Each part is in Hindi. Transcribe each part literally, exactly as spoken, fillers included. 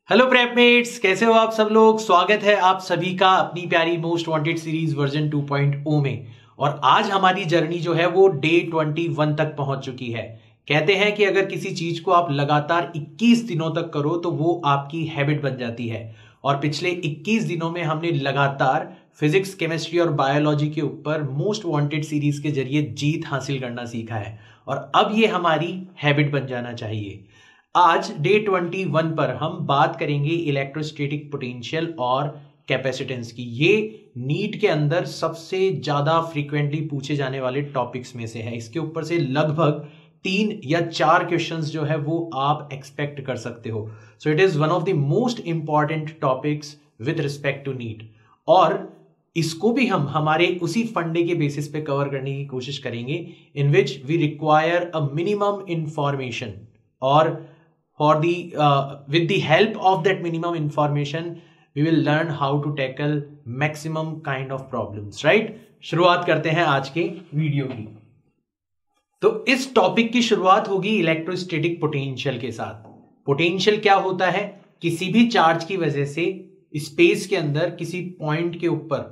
हेलो प्रेपमेट्स, कैसे हो आप सब लोग। स्वागत है आप सभी का अपनी प्यारी most wanted series version two point O में। और आज हमारी जर्नी जो है वो डे इक्कीस तक पहुंच चुकी है। कहते हैं कि अगर किसी चीज को आप लगातार इक्कीस दिनों तक करो तो वो आपकी हैबिट बन जाती है। और पिछले इक्कीस दिनों में हमने लगातार फिजिक्स, केमिस्ट्री और बायोलॉजी के ऊपर मोस्ट वांटेड सीरीज के जरिए जीत हासिल करना सीखा है और अब ये हमारी हैबिट बन जाना चाहिए। आज डे इक्कीस पर हम बात करेंगे इलेक्ट्रोस्टैटिक पोटेंशियल और कैपेसिटेंस की। ये नीट के अंदर सबसे ज्यादा फ्रीक्वेंटली पूछे जाने वाले टॉपिक्स में से है। इसके ऊपर से लगभग तीन या चार क्वेश्चंस जो है वो आप एक्सपेक्ट कर सकते हो। So it is one of the most important topics with respect to NEET. और इसको भी हम हमारे उसी फंडे के बेसिस पे कवर करने की कोशिश करेंगे in which we require a minimum information और for the uh, with the help of that minimum information we will learn how to tackle maximum kind of problems, right? शुरुआत करते हैं आज के वीडियो की। तो इस टॉपिक की शुरुआत होगी इलेक्ट्रोस्टैटिक पोटेंशियल के साथ। पोटेंशियल क्या होता है? किसी भी चार्ज की वजह से स्पेस के अंदर किसी पॉइंट के ऊपर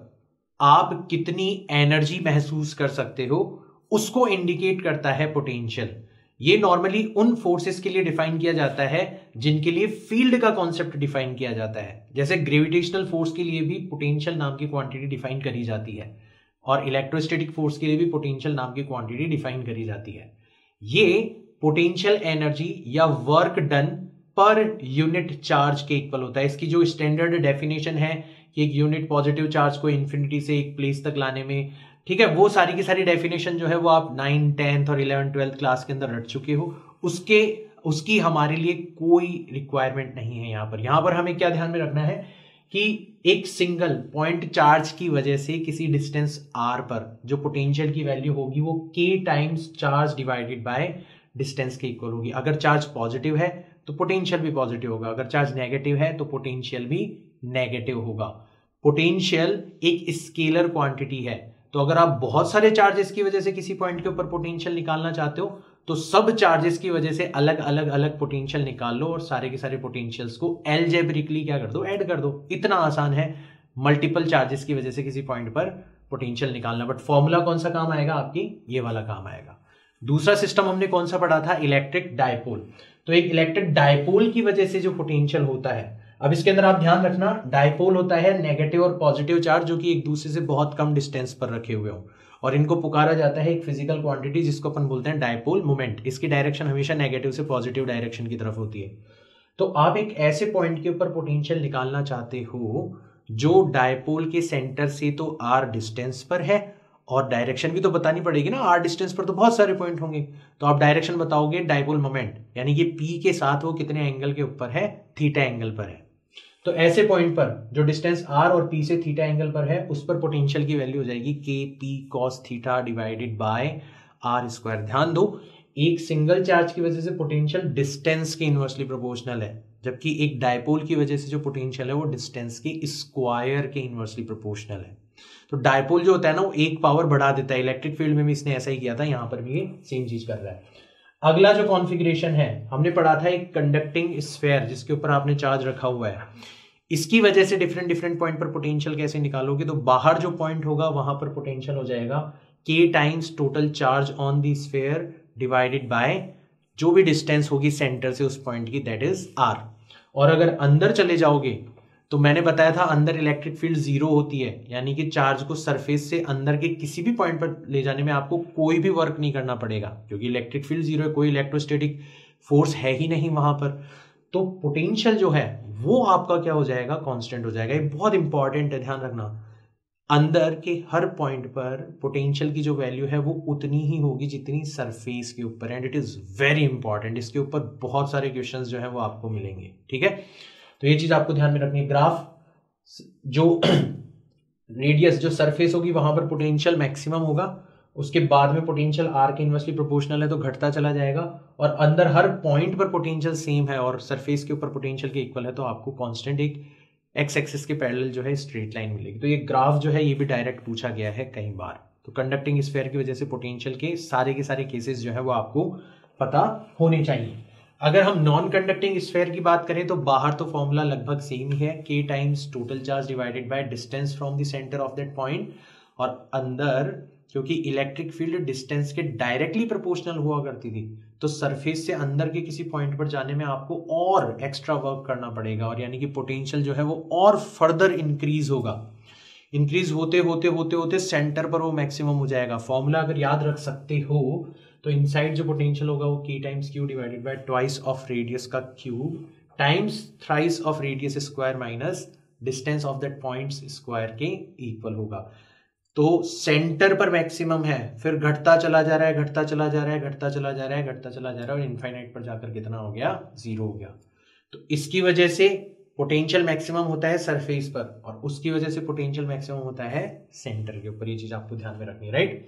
आप कितनी एनर्जी महसूस कर सकते हो उसको इंडिकेट करता है पोटेंशियल। ये नॉर्मली उन फोर्सेस के लिए डिफाइन किया जाता है जिनके लिए फील्ड का कॉन्सेप्ट डिफाइन किया जाता है। जैसे ग्रेविटेशनल फोर्स के लिए भी पोटेंशियल नाम की क्वांटिटी डिफाइन करी जाती है और इलेक्ट्रोस्टैटिक फोर्स के लिए भी पोटेंशियल नाम की क्वांटिटी डिफाइन करी जाती है। ये पोटेंशियल एनर्जी या work done per unit charge के इक्वल होता है। इसकी जो स्टैंडर्ड डेफिनेशन है कि एक यूनिट पॉजिटिव चार्ज को इन्फिनिटी से एक प्लेस तक लाने में, ठीक है, वो सारी की सारी डेफिनेशन जो है वो आप नाइन टेंथ और इलेवन ट्वेल्थ क्लास के अंदर रट चुके हो। उसके उसकी हमारे लिए कोई रिक्वायरमेंट नहीं है। यहाँ पर यहाँ पर हमें क्या ध्यान में रखना है कि एक सिंगल पॉइंट चार्ज की वजह से किसी डिस्टेंस आर पर जो पोटेंशियल की वैल्यू होगी वो के times charge divided by distance के इक्वल होगी। अगर चार्ज पॉजिटिव है तो पोटेंशियल भी पॉजिटिव होगा, अगर चार्ज नेगेटिव है तो पोटेंशियल भी नेगेटिव होगा। पोटेंशियल एक स्केलर क्वांटिटी है, तो अगर आप बहुत सारे चार्जेस की वजह से किसी पॉइंट के ऊपर पोटेंशियल निकालना चाहते हो तो सब चार्जेस की वजह से अलग अलग अलग पोटेंशियल निकाल लो और सारे के सारे पोटेंशियल्स को एलजेब्रिकली क्या कर दो, ऐड कर दो। इतना आसान है मल्टीपल चार्जेस की वजह से किसी पॉइंट पर पोटेंशियल निकालना। बट फॉर्मूला कौन सा काम आएगा? आपकी ये वाला काम आएगा। दूसरा सिस्टम हमने कौन सा पढ़ा था? Electric dipole. तो एक इलेक्ट्रिक डायपोल की वजह से जो पोटेंशियल होता है, अब इसके अंदर आप ध्यान रखना, डायपोल होता है नेगेटिव और पॉजिटिव चार्ज जो कि एक दूसरे से बहुत कम डिस्टेंस पर रखे हुए हो और इनको पुकारा जाता है एक फिजिकल क्वांटिटी जिसको अपन बोलते हैं डायपोल मोमेंट। इसकी डायरेक्शन हमेशा नेगेटिव से पॉजिटिव डायरेक्शन की तरफ होती है। तो आप एक ऐसे पॉइंट के ऊपर पोटेंशियल निकालना चाहते हो जो डायपोल के सेंटर से तो आर डिस्टेंस पर है और डायरेक्शन भी तो बतानी पड़ेगी ना। आर डिस्टेंस पर तो बहुत सारे पॉइंट होंगे, तो आप डायरेक्शन बताओगे डायपोल मोमेंट, यानी कि पी के साथ वो कितने एंगल के ऊपर है? थीटा एंगल पर है। तो ऐसे पॉइंट पर जो डिस्टेंस आर और पी से थीटा एंगल पर है उस पर पोटेंशियल की वैल्यू हो जाएगी के P cos theta divided by R square. ध्यान दो, एक सिंगल चार्ज की वजह से पोटेंशियल डिस्टेंस के इनवर्सली प्रोपोर्शनल है, जबकि एक डायपोल की वजह से जो पोटेंशियल है वो डिस्टेंस के स्क्वायर के इनवर्सली प्रोपोर्शनल है। तो डायपोल जो होता है ना वो एक पावर बढ़ा देता है। इलेक्ट्रिक फील्ड में भी इसने ऐसा ही किया था, यहां पर भी ये सेम चीज कर रहा है। अगला जो कॉन्फ़िगरेशन है हमने पढ़ा था एक कंडक्टिंग स्फीयर जिसके ऊपर आपने चार्ज रखा हुआ है। इसकी वजह से डिफरेंट डिफरेंट पॉइंट पर पोटेंशियल कैसे निकालोगे? तो बाहर जो पॉइंट होगा वहां पर पोटेंशियल हो जाएगा के times total charge on the sphere divided by जो भी डिस्टेंस होगी सेंटर से उस पॉइंट की, दैट इज आर। और अगर अंदर चले जाओगे तो मैंने बताया था अंदर इलेक्ट्रिक फील्ड जीरो होती है, यानी कि चार्ज को सरफेस से अंदर के किसी भी पॉइंट पर ले जाने में आपको कोई भी वर्क नहीं करना पड़ेगा क्योंकि इलेक्ट्रिक फील्ड जीरो है, कोई इलेक्ट्रोस्टैटिक फोर्स है ही नहीं वहां पर। तो पोटेंशियल जो है वो आपका क्या हो जाएगा? कांस्टेंट हो जाएगा। ये बहुत इंपॉर्टेंट है, ध्यान रखना। अंदर के हर पॉइंट पर पोटेंशियल की जो वैल्यू है वो उतनी ही होगी जितनी सरफेस के ऊपर, and it is very important. इसके ऊपर बहुत सारे क्वेश्चंस जो है वो आपको मिलेंगे, ठीक है। तो ये चीज आपको ध्यान में रखनी है। ग्राफ जो रेडियस जो सरफेस होगी वहां पर पोटेंशियल मैक्सिमम होगा, उसके बाद में पोटेंशियल आर के इनवर्सली प्रोपोर्शनल है तो घटता चला जाएगा, और अंदर हर पॉइंट पर पोटेंशियल सेम है और सरफेस के ऊपर पोटेंशियल के इक्वल है तो आपको कांस्टेंट एक एक्स एक्सिस के पैरेलल जो है स्ट्रेट लाइन मिलेगी। तो ये ग्राफ जो है ये भी डायरेक्ट पूछा गया है कई बार। तो कंडक्टिंग स्फीयर की वजह से पोटेंशियल के सारे के सारे केसेस जो है वो आपको पता होने चाहिए। अगर हम नॉन कंडक्टिंग स्फीयर की बात करें तो बाहर तो फॉर्मूला लगभग सेम ही है, k times total charge divided by distance from the centre of that point, और अंदर क्योंकि इलेक्ट्रिक फील्ड डिस्टेंस के डायरेक्टली प्रोपोर्शनल हुआ करती थी, तो सरफेस से अंदर के किसी पॉइंट पर जाने में आपको और एक्स्ट्रा वर्क करना पड़ेगा, और यानी कि पोटेंशियल जो है वो और फर्दर इंक्रीज होगा। इंक्रीज होते होते होते होते सेंटर पर वो मैक्सिमम हो जाएगा। फॉर्मूला अगर याद रख सकते हो तो इनसाइड जो पोटेंशियल होगा वो k times Q divided by twice of radius का cube times thrice of radius square minus distance of that points square के इक्वल होगा। तो सेंटर पर मैक्सिमम है, फिर घटता चला जा रहा है, घटता चला जा रहा है, घटता चला जा रहा है, घटता चला जा रहा है, और इनफाइनाइट पर जाकर कितना हो गया, जीरो हो गया। तो इसकी वजह से पोटेंशियल मैक्सिमम होता है सरफेस पर, और उसकी वजह से पोटेंशियल मैक्सिमम होता है सेंटर के ऊपर। ये चीज आपको ध्यान में रखनी है, राइट।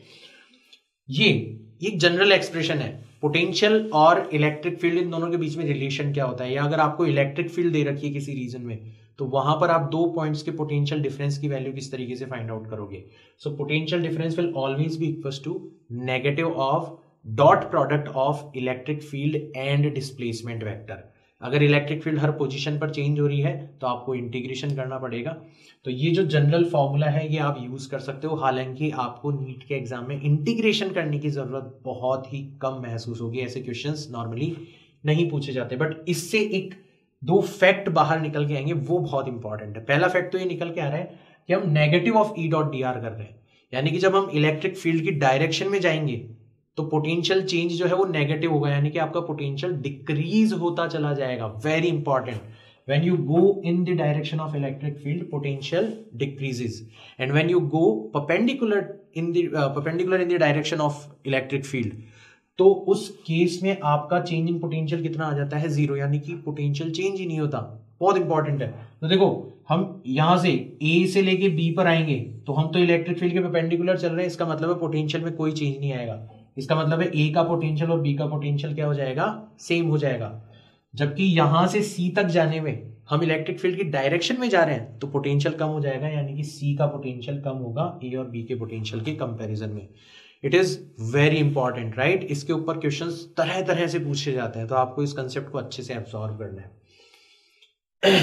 ये एक जनरल एक्सप्रेशन है। पोटेंशियल और इलेक्ट्रिक फील्ड, इन दोनों के बीच में रिलेशन क्या होता है, या अगर आपको इलेक्ट्रिक फील्ड दे रखी है किसी रीजन में, तो वहां पर आप दो पॉइंट्स के पोटेंशियल डिफरेंस की वैल्यू किस तरीके से फाइंड आउट करोगे। So potential difference will always be equal to negative of dot product of electric field and displacement vector. अगर इलेक्ट्रिक फील्ड हर पोजीशन पर चेंज हो रही है तो आपको इंटीग्रेशन करना पड़ेगा। तो ये जो जनरल फॉर्मूला है ये आप यूज कर सकते हो, हालांकि आपको नीट के एग्जाम में इंटीग्रेशन करने की जरूरत बहुत ही कम महसूस होगी, ऐसे क्वेश्चंस नॉर्मली नहीं पूछे जाते। बट इससे एक दो फैक्ट बाहर निकल के आएंगे, वो बहुत इंपॉर्टेंट है। पहला फैक्ट तो ये निकल के आ रहा है कि हम negative of E dot D R कर रहे हैं, यानी कि जब हम इलेक्ट्रिक फील्ड की डायरेक्शन में जाएंगे तो पोटेंशियल चेंज जो है वो नेगेटिव होगा, यानी कि आपका पोटेंशियल डिक्रीज होता चला जाएगा। Very important, when you go in the direction of electric field potential decreases, and when you go perpendicular in the perpendicular in the direction of electric field, तो उस केस में आपका चेंज इन पोटेंशियल कितना आ जाता है, जीरो, यानी कि पोटेंशियल चेंज ही नहीं होता। बहुत इंपॉर्टेंट है। तो देखो, हम यहां से ए से लेके बी पर आएंगे तो हम तो इलेक्ट्रिक फील्ड के परपेंडिकुलर चल रहे हैं, इसका मतलब है पोटेंशियल में कोई चेंज नहीं आएगा। इसका मतलब है ए का पोटेंशियल और बी का पोटेंशियल क्या हो जाएगा, सेम हो जाएगा। जबकि यहां से सी तक जाने में हम इलेक्ट्रिक फील्ड की डायरेक्शन में जा रहे हैं तो पोटेंशियल कम हो जाएगा, यानी कि सी का पोटेंशियल कम होगा ए और बी के पोटेंशियल के कंपैरिजन में। It is very important, right. इसके ऊपर क्वेश्चंस तरह तरह से पूछे जाते हैं, तो आपको इस कंसेप्ट को अच्छे से एब्सॉर्ब करना है।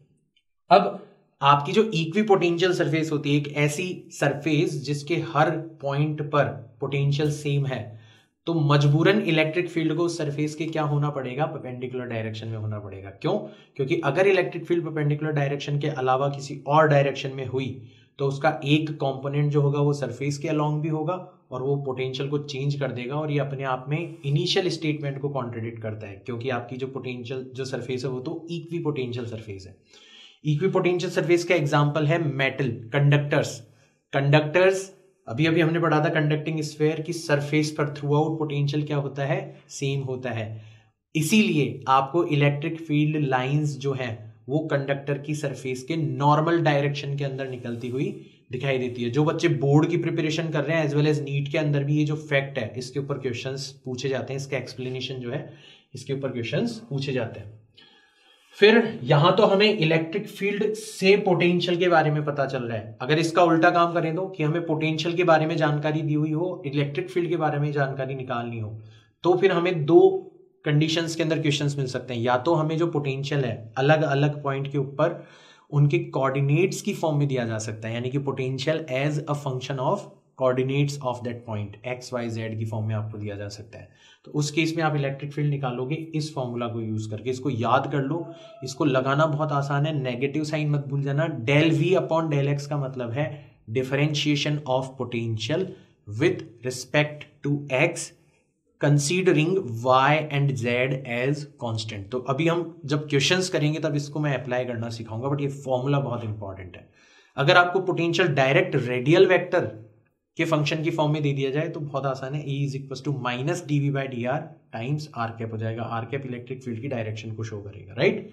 अब आपकी जो इक्वी पोटेंशियल सरफेस होती है, एक ऐसी सरफेस जिसके हर पॉइंट पर पोटेंशियल सेम है, तो मजबूरन इलेक्ट्रिक फील्ड को सरफेस के क्या होना पड़ेगा, परपेंडिकुलर डायरेक्शन में होना पड़ेगा। क्यों? क्योंकि अगर इलेक्ट्रिक फील्ड परपेंडिकुलर डायरेक्शन के अलावा किसी और डायरेक्शन में हुई तो उसका एक कंपोनेंट जो होगा वो सरफेस के अलोंग भी होगा और वो पोटेंशियल को चेंज कर देगा, और ये अपने आप में इनिशियल स्टेटमेंट को कॉन्ट्रडिक्ट करता है, क्योंकि आपकी जो पोटेंशियल जो सरफेस है वो तो इक्वी पोटेंशियल सरफेस है। इक्वी पोटेंशियल सरफेस का एग्जांपल है मेटल, कंडक्टर्स। कंडक्टर्स अभी अभी हमने पढ़ा था कंडक्टिंग स्फीयर की सरफेस पर थ्रू आउट पोटेंशियल क्या होता है, सेम होता है। इसीलिए आपको इलेक्ट्रिक फील्ड लाइंस जो हैं वो कंडक्टर की सरफेस के नॉर्मल डायरेक्शन के अंदर निकलती हुई दिखाई देती है। जो बच्चे बोर्ड की प्रिपरेशन कर रहे हैं एज वेल एज नीट के अंदर भी ये जो फैक्ट है इसके ऊपर क्वेश्चंस पूछे जाते हैं, इसका एक्सप्लेनेशन जो है इसके ऊपर क्वेश्चंस पूछे जाते हैं। फिर यहां तो हमें इलेक्ट्रिक फील्ड से पोटेंशियल के बारे में पता चल रहा है। अगर इसका उल्टा काम करें तो कि हमें पोटेंशियल के बारे में जानकारी दी हुई हो, इलेक्ट्रिक फील्ड के बारे में जानकारी निकालनी हो, तो फिर हमें दो कंडीशंस के अंदर क्वेश्चंस मिल सकते हैं। या तो हमें जो पोटेंशियल है अलग अलग पॉइंट के ऊपर उनके कोऑर्डिनेट्स की फॉर्म में दिया जा सकता है, यानी कि potential as a function of coordinates of that point X Y Z की फॉर्म में आपको दिया जा सकता है। तो उस केस में आप इलेक्ट्रिक फील्ड निकालोगे इस फॉर्मूला को यूज करके। इसको याद कर लो, इसको लगाना बहुत आसान है, नेगेटिव साइन मत भूल जाना। Del V upon del X का मतलब है differentiation of potential with respect to X considering y and z as constant. तो अभी हम जब क्वेश्चंस करेंगे तब इसको मैं अप्लाई करना सिखाऊंगा, बट ये फॉर्मूला बहुत इंपॉर्टेंट है। अगर आपको पोटेंशियल डायरेक्ट रेडियल वेक्टर के फंक्शन की फॉर्म में दे दिया जाए तो बहुत आसान है, E is equal to minus D V by D R times R cap हो जाएगा। आर कैप इलेक्ट्रिक फील्ड की डायरेक्शन को शो करेगा, राइट।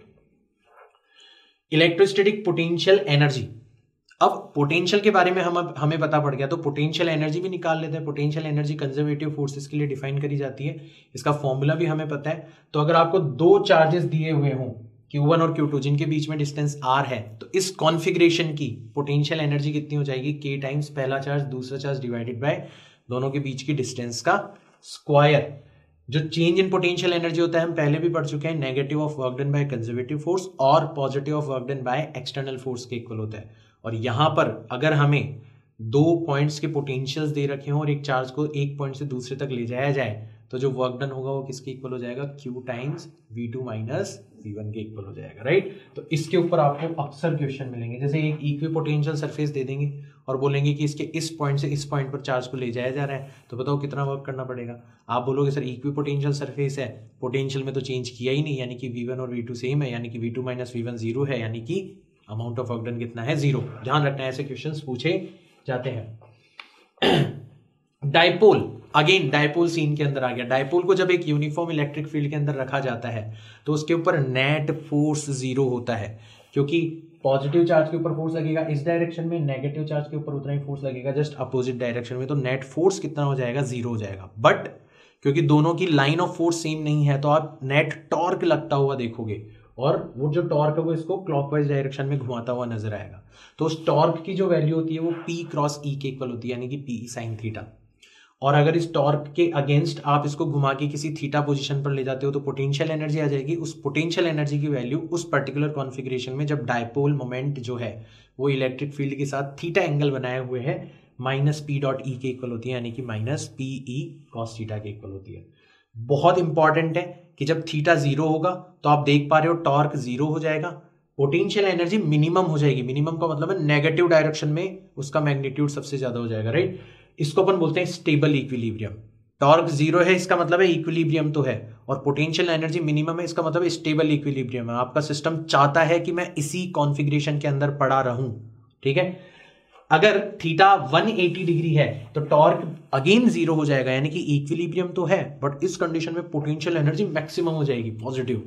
Electrostatic potential energy. अब पोटेंशियल के बारे में हम अब हमें पता पड़ गया तो पोटेंशियल एनर्जी भी निकाल लेते हैं। पोटेंशियल एनर्जी कंजर्वेटिव फोर्सेस के लिए डिफाइन करी जाती है, इसका फॉर्मूला भी हमें पता है। तो अगर आपको दो चार्जेस दिए हुए हों क्यू वन और क्यू टू जिनके बीच में डिस्टेंस r है, तो इस कॉन्फ़िगरेशन की पोटेंशियल एनर्जी कितनी हो जाएगी, k टाइम्स पहला चार्ज दूसरा चार्ज डिवाइडेड बाय दोनों के बीच की डिस्टेंस का स्क्वायर। जो चेंज इन पोटेंशियल एनर्जी होता है हम पहले भी पढ़ चुके हैं, negative of work done by conservative force और positive of work done by external force के इक्वल होता है। और यहां पर अगर हमें दो पॉइंट्स के पोटेंशियल्स दे रखे हों और एक चार्ज को एक पॉइंट से दूसरे तक ले जाया जाए तो जो वर्क डन होगा वो किसके इक्वल हो जाएगा, Q times V two minus V one के इक्वल हो जाएगा, राइट। तो इसके ऊपर आपको अक्सर क्वेश्चन मिलेंगे, जैसे एक इक्वी पोटेंशियल सरफेस दे देंगे और बोलेंगे कि इसके इस पॉइंट से इस पॉइंट पर चार्ज को ले जाया जा रहा है, तो बताओ कितना वर्क करना पड़ेगा। आप बोलोगे सर इक्वी पोटेंशियल सरफेस है, पोटेंशियल में तो चेंज किया ही नहीं, यानी कि वी वन और वी टू सेम है, यानी कि V two minus V one zero है, यानी कि अमाउंट ऑफ वर्क डन कितना है, जीरो। ध्यान रखना है, ऐसे क्वेश्चन पूछे जाते हैं। डाइपोल, अगेन डाइपोल सीन के अंदर आ गया। डाइपोल को जब एक यूनिफॉर्म इलेक्ट्रिक फील्ड के अंदर रखा जाता है तो उसके ऊपर नेट फोर्स जीरो होता है, क्योंकि पॉजिटिव चार्ज के ऊपर फोर्स लगेगा इस डायरेक्शन में, नेगेटिव चार्ज के ऊपर उतना ही फोर्स लगेगा जस्ट अपोजिट डायरेक्शन में, तो नेट फोर्स कितना हो जाएगा, जीरो हो जाएगा। बट क्योंकि दोनों की लाइन ऑफ फोर्स सेम नहीं है तो आप नेट टॉर्क लगता हुआ देखोगे और वो जो टॉर्क है वो इसको क्लॉकवाइज डायरेक्शन में घुमाता हुआ नजर आएगा। तो उस टॉर्क की जो वैल्यू होती है वो पी क्रॉस ई के इक्वल होती है, यानी कि पी साइन थीटा। और अगर इस टॉर्क के अगेंस्ट आप इसको घुमा के किसी थीटा पोजीशन पर ले जाते हो तो पोटेंशियल एनर्जी आ जाएगी। उस पोटेंशियल एनर्जी की वैल्यू उस पर्टिकुलर कॉन्फ़िगरेशन में जब डायपोल मोमेंट जो है वो इलेक्ट्रिक फील्ड के साथ थीटा एंगल बनाए हुए है माइनस पी डॉट ई के इक्वल होती है, यानी कि minus P E cos theta के इक्वल होती है। बहुत इंपॉर्टेंट है कि जब थीटा जीरो होगा तो आप देख पा रहे हो टॉर्क जीरो हो जाएगा, पोटेंशियल एनर्जी मिनिमम हो जाएगी। मिनिमम का मतलब है नेगेटिव डायरेक्शन में उसका मैग्नीट्यूड सबसे ज्यादा हो जाएगा, राइट। इसको अपन बोलते हैं स्टेबल इक्विलिब्रियम। टॉर्क जीरो है इसका मतलब है इक्विलिब्रियम तो है, और पोटेंशियल एनर्जी मिनिमम है इसका मतलब है स्टेबल इक्विलिब्रियम है। आपका सिस्टम चाहता है कि मैं इसी कॉन्फ़िगरेशन के अंदर पड़ा रहूं, ठीक है। अगर थीटा एक सौ अस्सी डिग्री है तो टॉर्क अगेन जीरो हो जाएगा, यानी कि इक्विलिब्रियम तो है बट इस कंडीशन में पोटेंशियल एनर्जी मैक्सिमम हो जाएगी, पॉजिटिव।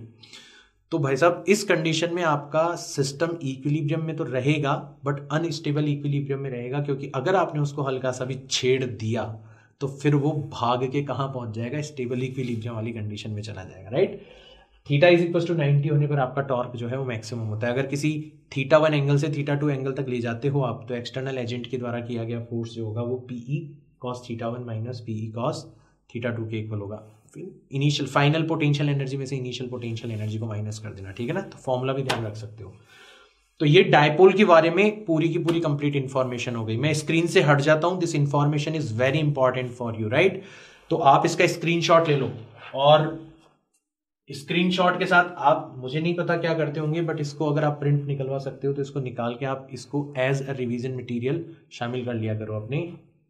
तो भाई साहब इस कंडीशन में आपका सिस्टम इक्विलिब्रियम में तो रहेगा बट अनस्टेबल इक्विलिब्रियम में रहेगा, क्योंकि अगर आपने उसको हल्का सा भी छेड़ दिया तो फिर वो भाग के कहां पहुंच जाएगा, स्टेबल इक्विलिब्रियम वाली कंडीशन में चला जाएगा, right. Theta is equal to ninety होने पर आपका टॉर्क जो है वो मैक्सिमम होता है। अगर किसी थीटा वन एंगल से थीटा टू एंगल तक ले जाते हो आप तो एक्सटर्नल एजेंट के द्वारा किया गया फोर्स जो होगा वो P E cos theta one minus P E cos theta two के इक्वल होगा। इनिशियल फाइनल पोटेंशियल एनर्जी में से इनिशियल पोटेंशियल एनर्जी को माइनस कर देना, ठीक है ना। तो फॉर्मूला भी ध्यान रख सकते हो। तो ये डायपोल के बारे में पूरी की पूरी कंप्लीट इंफॉर्मेशन हो गई। मैं स्क्रीन से हट जाता हूं, this information is very important for you, right. तो आप इसका स्क्रीनशॉट ले लो और स्क्रीनशॉट के साथ आप, मुझे नहीं पता क्या करते होंगे बट इसको अगर आप प्रिंट निकलवा सकते हो तो इसको निकाल के आप इसको एज अ रिवीजन मटेरियल शामिल कर लिया करो अपने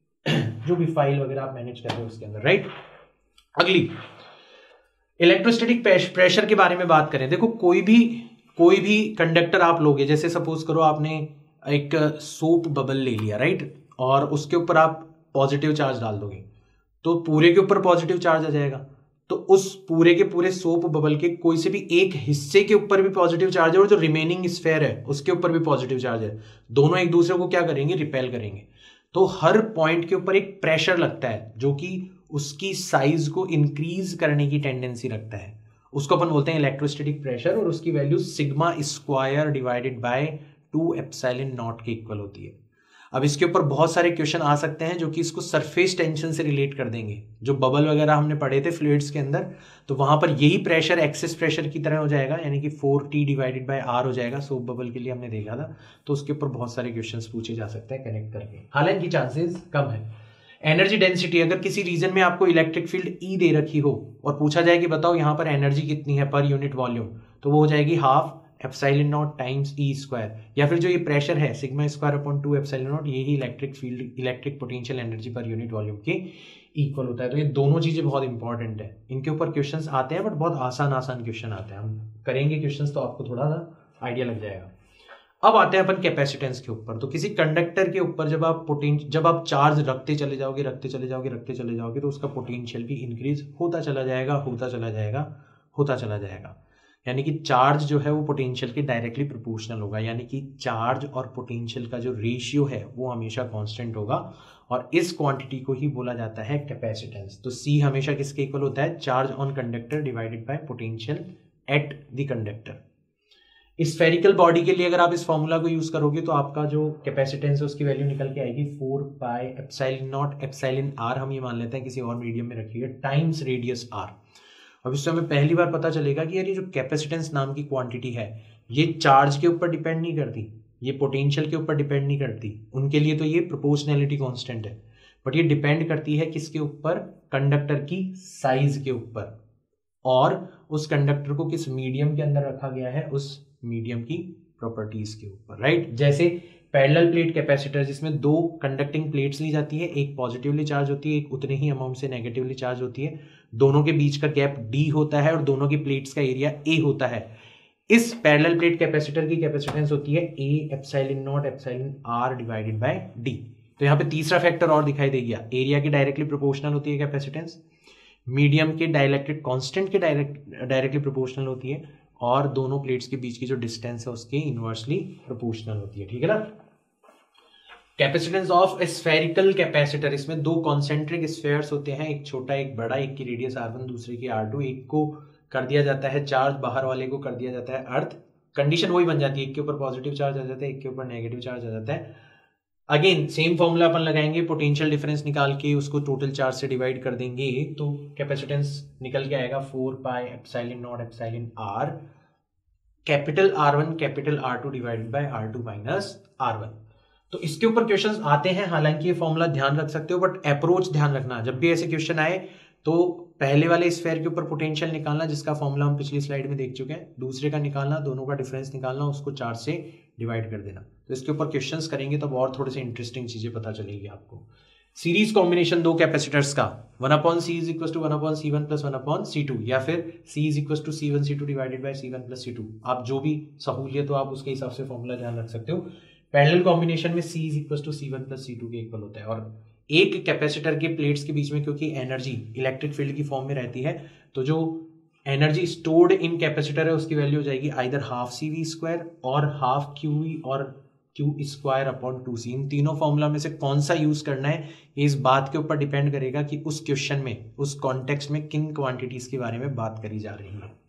जो भी फाइल वगैरह आप मैनेज कर रहे हो उसके अंदर, राइट। अगली इलेक्ट्रोस्टैटिक प्रेशर के बारे में बात करें। देखो कोई भी कोई भी कंडक्टर आप लोगे, जैसे सपोज करो आपने एक सोप बबल ले लिया, राइट, और उसके ऊपर आप पॉजिटिव चार्ज डाल दोगे तो पूरे के ऊपर पॉजिटिव चार्ज आ जाएगा। तो उस पूरे के पूरे सोप बबल के कोई से भी एक हिस्से के ऊपर भी पॉजिटिव चार्ज है और जो रिमेनिंग स्फेयर है उसके ऊपर भी पॉजिटिव चार्ज है, दोनों एक दूसरे को क्या करेंगे, रिपेल करेंगे। तो हर पॉइंट के ऊपर एक प्रेशर लगता है जो कि उसकी साइज को इंक्रीज करने की टेंडेंसी रखता है, उसको अपन बोलते हैं इलेक्ट्रोस्टैटिक प्रेशर, और उसकी value sigma square divided by two epsilon naught के इक्वल होती है। अब इसके ऊपर बहुत सारे क्वेश्चन आ सकते हैं जो कि इसको सरफेस टेंशन से रिलेट कर देंगे। जो बबल वगैरह हमने पढ़े थे फ्लूइड्स के अंदर, तो वहां पर यही प्रेशर एक्सेस प्रेशर की तरह हो जाएगा, यानी कि four T divided by R हो जाएगा। सोप बबल के लिए हमने देखा था, तो उसके ऊपर बहुत सारे क्वेश्चंस पूछे जा सकते हैं कनेक्ट करके, हालांकि चांसेस कम है। एनर्जी डेंसिटी, अगर किसी रीजन में आपको इलेक्ट्रिक फील्ड ई दे रखी हो और पूछा जाए कि बताओ यहाँ पर एनर्जी कितनी है पर यूनिट वॉल्यूम, तो वो हो जाएगी half epsilon naught times E square, या फिर जो ये प्रेशर है sigma square upon two epsilon naught, यही electric field electric potential energy per unit volume के इक्वल होता है। तो ये दोनों चीजें बहुत इंपॉर्टेंट है, इनके ऊपर क्वेश्चंस आते हैं बट बहुत आसान आसान क्वेश्चन आते हैं। हम करेंगे क्वेश्चंस तो आपको थोड़ा सा आइडिया लग जाएगा। अब आते हैं अपन कैपेसिटेंस के ऊपर। तो किसी कंडक्टर के ऊपर जब आप पोटेंशियल जब आप चार्ज रखते चले जाओगे रखते चले जाओगे रखते चले जाओगे तो उसका पोटेंशियल भी इंक्रीज होता चला जाएगा होता चला जाएगा होता चला जाएगा यानी कि चार्ज जो है वो पोटेंशियल के डायरेक्टली प्रोपोर्शनल होगा, यानी कि चार्ज और पोटेंशियल का जो रेशियो है वो हमेशा कांस्टेंट होगा, और इस क्वांटिटी को ही बोला जाता है कैपेसिटेंस। तो सी हमेशा किसके इक्वल होता है, charge on conductor divided by potential at the conductor. Spherical body के लिए अगर आप इस फॉर्मूला को यूज करोगे तो आपका जो कैपेसिटेंस है उसकी वैल्यू निकल के आएगी four pi epsilon naught epsilon R, हम ये मान लेते हैं किसी और मीडियम में रखिएगा, टाइम्स रेडियस आर। अब इससे हमें पहली बार पता चलेगा कि यार ये जो कैपेसिटेंस नाम की क्वांटिटी है ये चार्ज के ऊपर डिपेंड नहीं करती, ये पोटेंशियल के ऊपर डिपेंड नहीं करती, उनके लिए तो ये प्रोपोर्शनैलिटी कांस्टेंट है, बट ये डिपेंड करती है किसके ऊपर, कंडक्टर की साइज के ऊपर, और उस कंडक्टर को किस मीडियम के अंदर रखा गया है उस मीडियम की प्रॉपर्टीज के ऊपर, राइट। जैसे पैरेलल प्लेट कैपेसिटर जिसमें दो कंडक्टिंग प्लेट्स ली जाती है, एक पॉजिटिवली चार्ज होती है, एक उतने ही अमाउंट से नेगेटिवली चार्ज होती है, दोनों के बीच का गैप डी होता है और दोनों की प्लेट्स का एरिया ए होता है। इस पैरेलल प्लेट कैपेसिटर की कैपेसिटेंस होती है A epsilon naught epsilon R divided by D. तो यहाँ पे तीसरा फैक्टर और दिखाई दे गया, एरिया की डायरेक्टली प्रोपोर्शनल होती है कैपेसिटेंस, मीडियम के डाइलेक्ट्रिक कांस्टेंट के डायरेक्ट डायरेक्टली प्रोपोर्शनल होती है, और दोनों प्लेट्स के बीच की जो डिस्टेंस है उसके इनवर्सली प्रोपोर्शनल होती है, ठीक है ना। कैपेसिटेंस ऑफ स्फेरिकल कैपेसिटर, इसमें दो कॉन्सेंट्रिक स्फेयर्स होते हैं, एक छोटा एक बड़ा, एक की रेडियस आर वन दूसरे की आर टू, एक को कर दिया जाता है चार्ज, बाहर वाले को कर दिया जाता है अर्थ, कंडीशन वही बन जाती है, एक के ऊपर पॉजिटिव चार्ज आ जाता है, एक के ऊपर नेगेटिव चार्ज आ जाता है। अगेन सेम फॉर्मूला अपन लगाएंगे, पोटेंशियल डिफरेंस निकाल के उसको टोटल चार्ज से डिवाइड कर देंगे तो कैपेसिटेंस निकल के आएगा four pi epsilon naught epsilon R, capital R one capital R two divided by R two minus R one. तो इसके ऊपर क्वेश्चंस आते हैं, हालांकि ये फॉर्मूला ध्यान रख सकते हो, बट अप्रोच ध्यान रखना, जब भी ऐसे क्वेश्चन आए तो पहले वाले स्फेयर के ऊपर पोटेंशियल निकालना जिसका फॉर्मूला हम पिछली स्लाइड में देख चुके हैं, दूसरे का निकालना, दोनों का डिफरेंस निकालना, उसको चार से डिवाइड कर देना। तो इसके ऊपर क्वेश्चंस करेंगे तब और थोड़े से इंटरेस्टिंग चीजें पता चलेगी आपको। सीरीज कॉम्बिनेशन दो कैपेसिटर्स का one upon C is equal to one upon C one plus one upon C two, या फिर C is equal to C one C two divided by C one plus C two, आप जो भी सहूलियत हो आप उसके हिसाब से फॉर्मूला ध्यान रख सकते हो। पैरेलल कॉम्बिनेशन में C is equal to C one plus C two के इक्वल होता है, और एक कैपेसिटर के प्लेट्स के बीच में क्योंकि एनर्जी इलेक्ट्रिक फील्ड की फॉर्म में रहती है, तो जो एनर्जी स्टोर्ड इन कैपेसिटर है उसकी वैल्यू हो जाएगी either half C V square और हाफ क्यू वी और Q square upon two C. इन तीनों फॉर्मूला में से कौन सा यूज करना है ये इस बात के ऊपर डिपेंड करेगा कि उस क्वेश्चन में, उस कॉन्टेक्स्ट में किन क्वांटिटीज के बारे में बात करी जा रही है।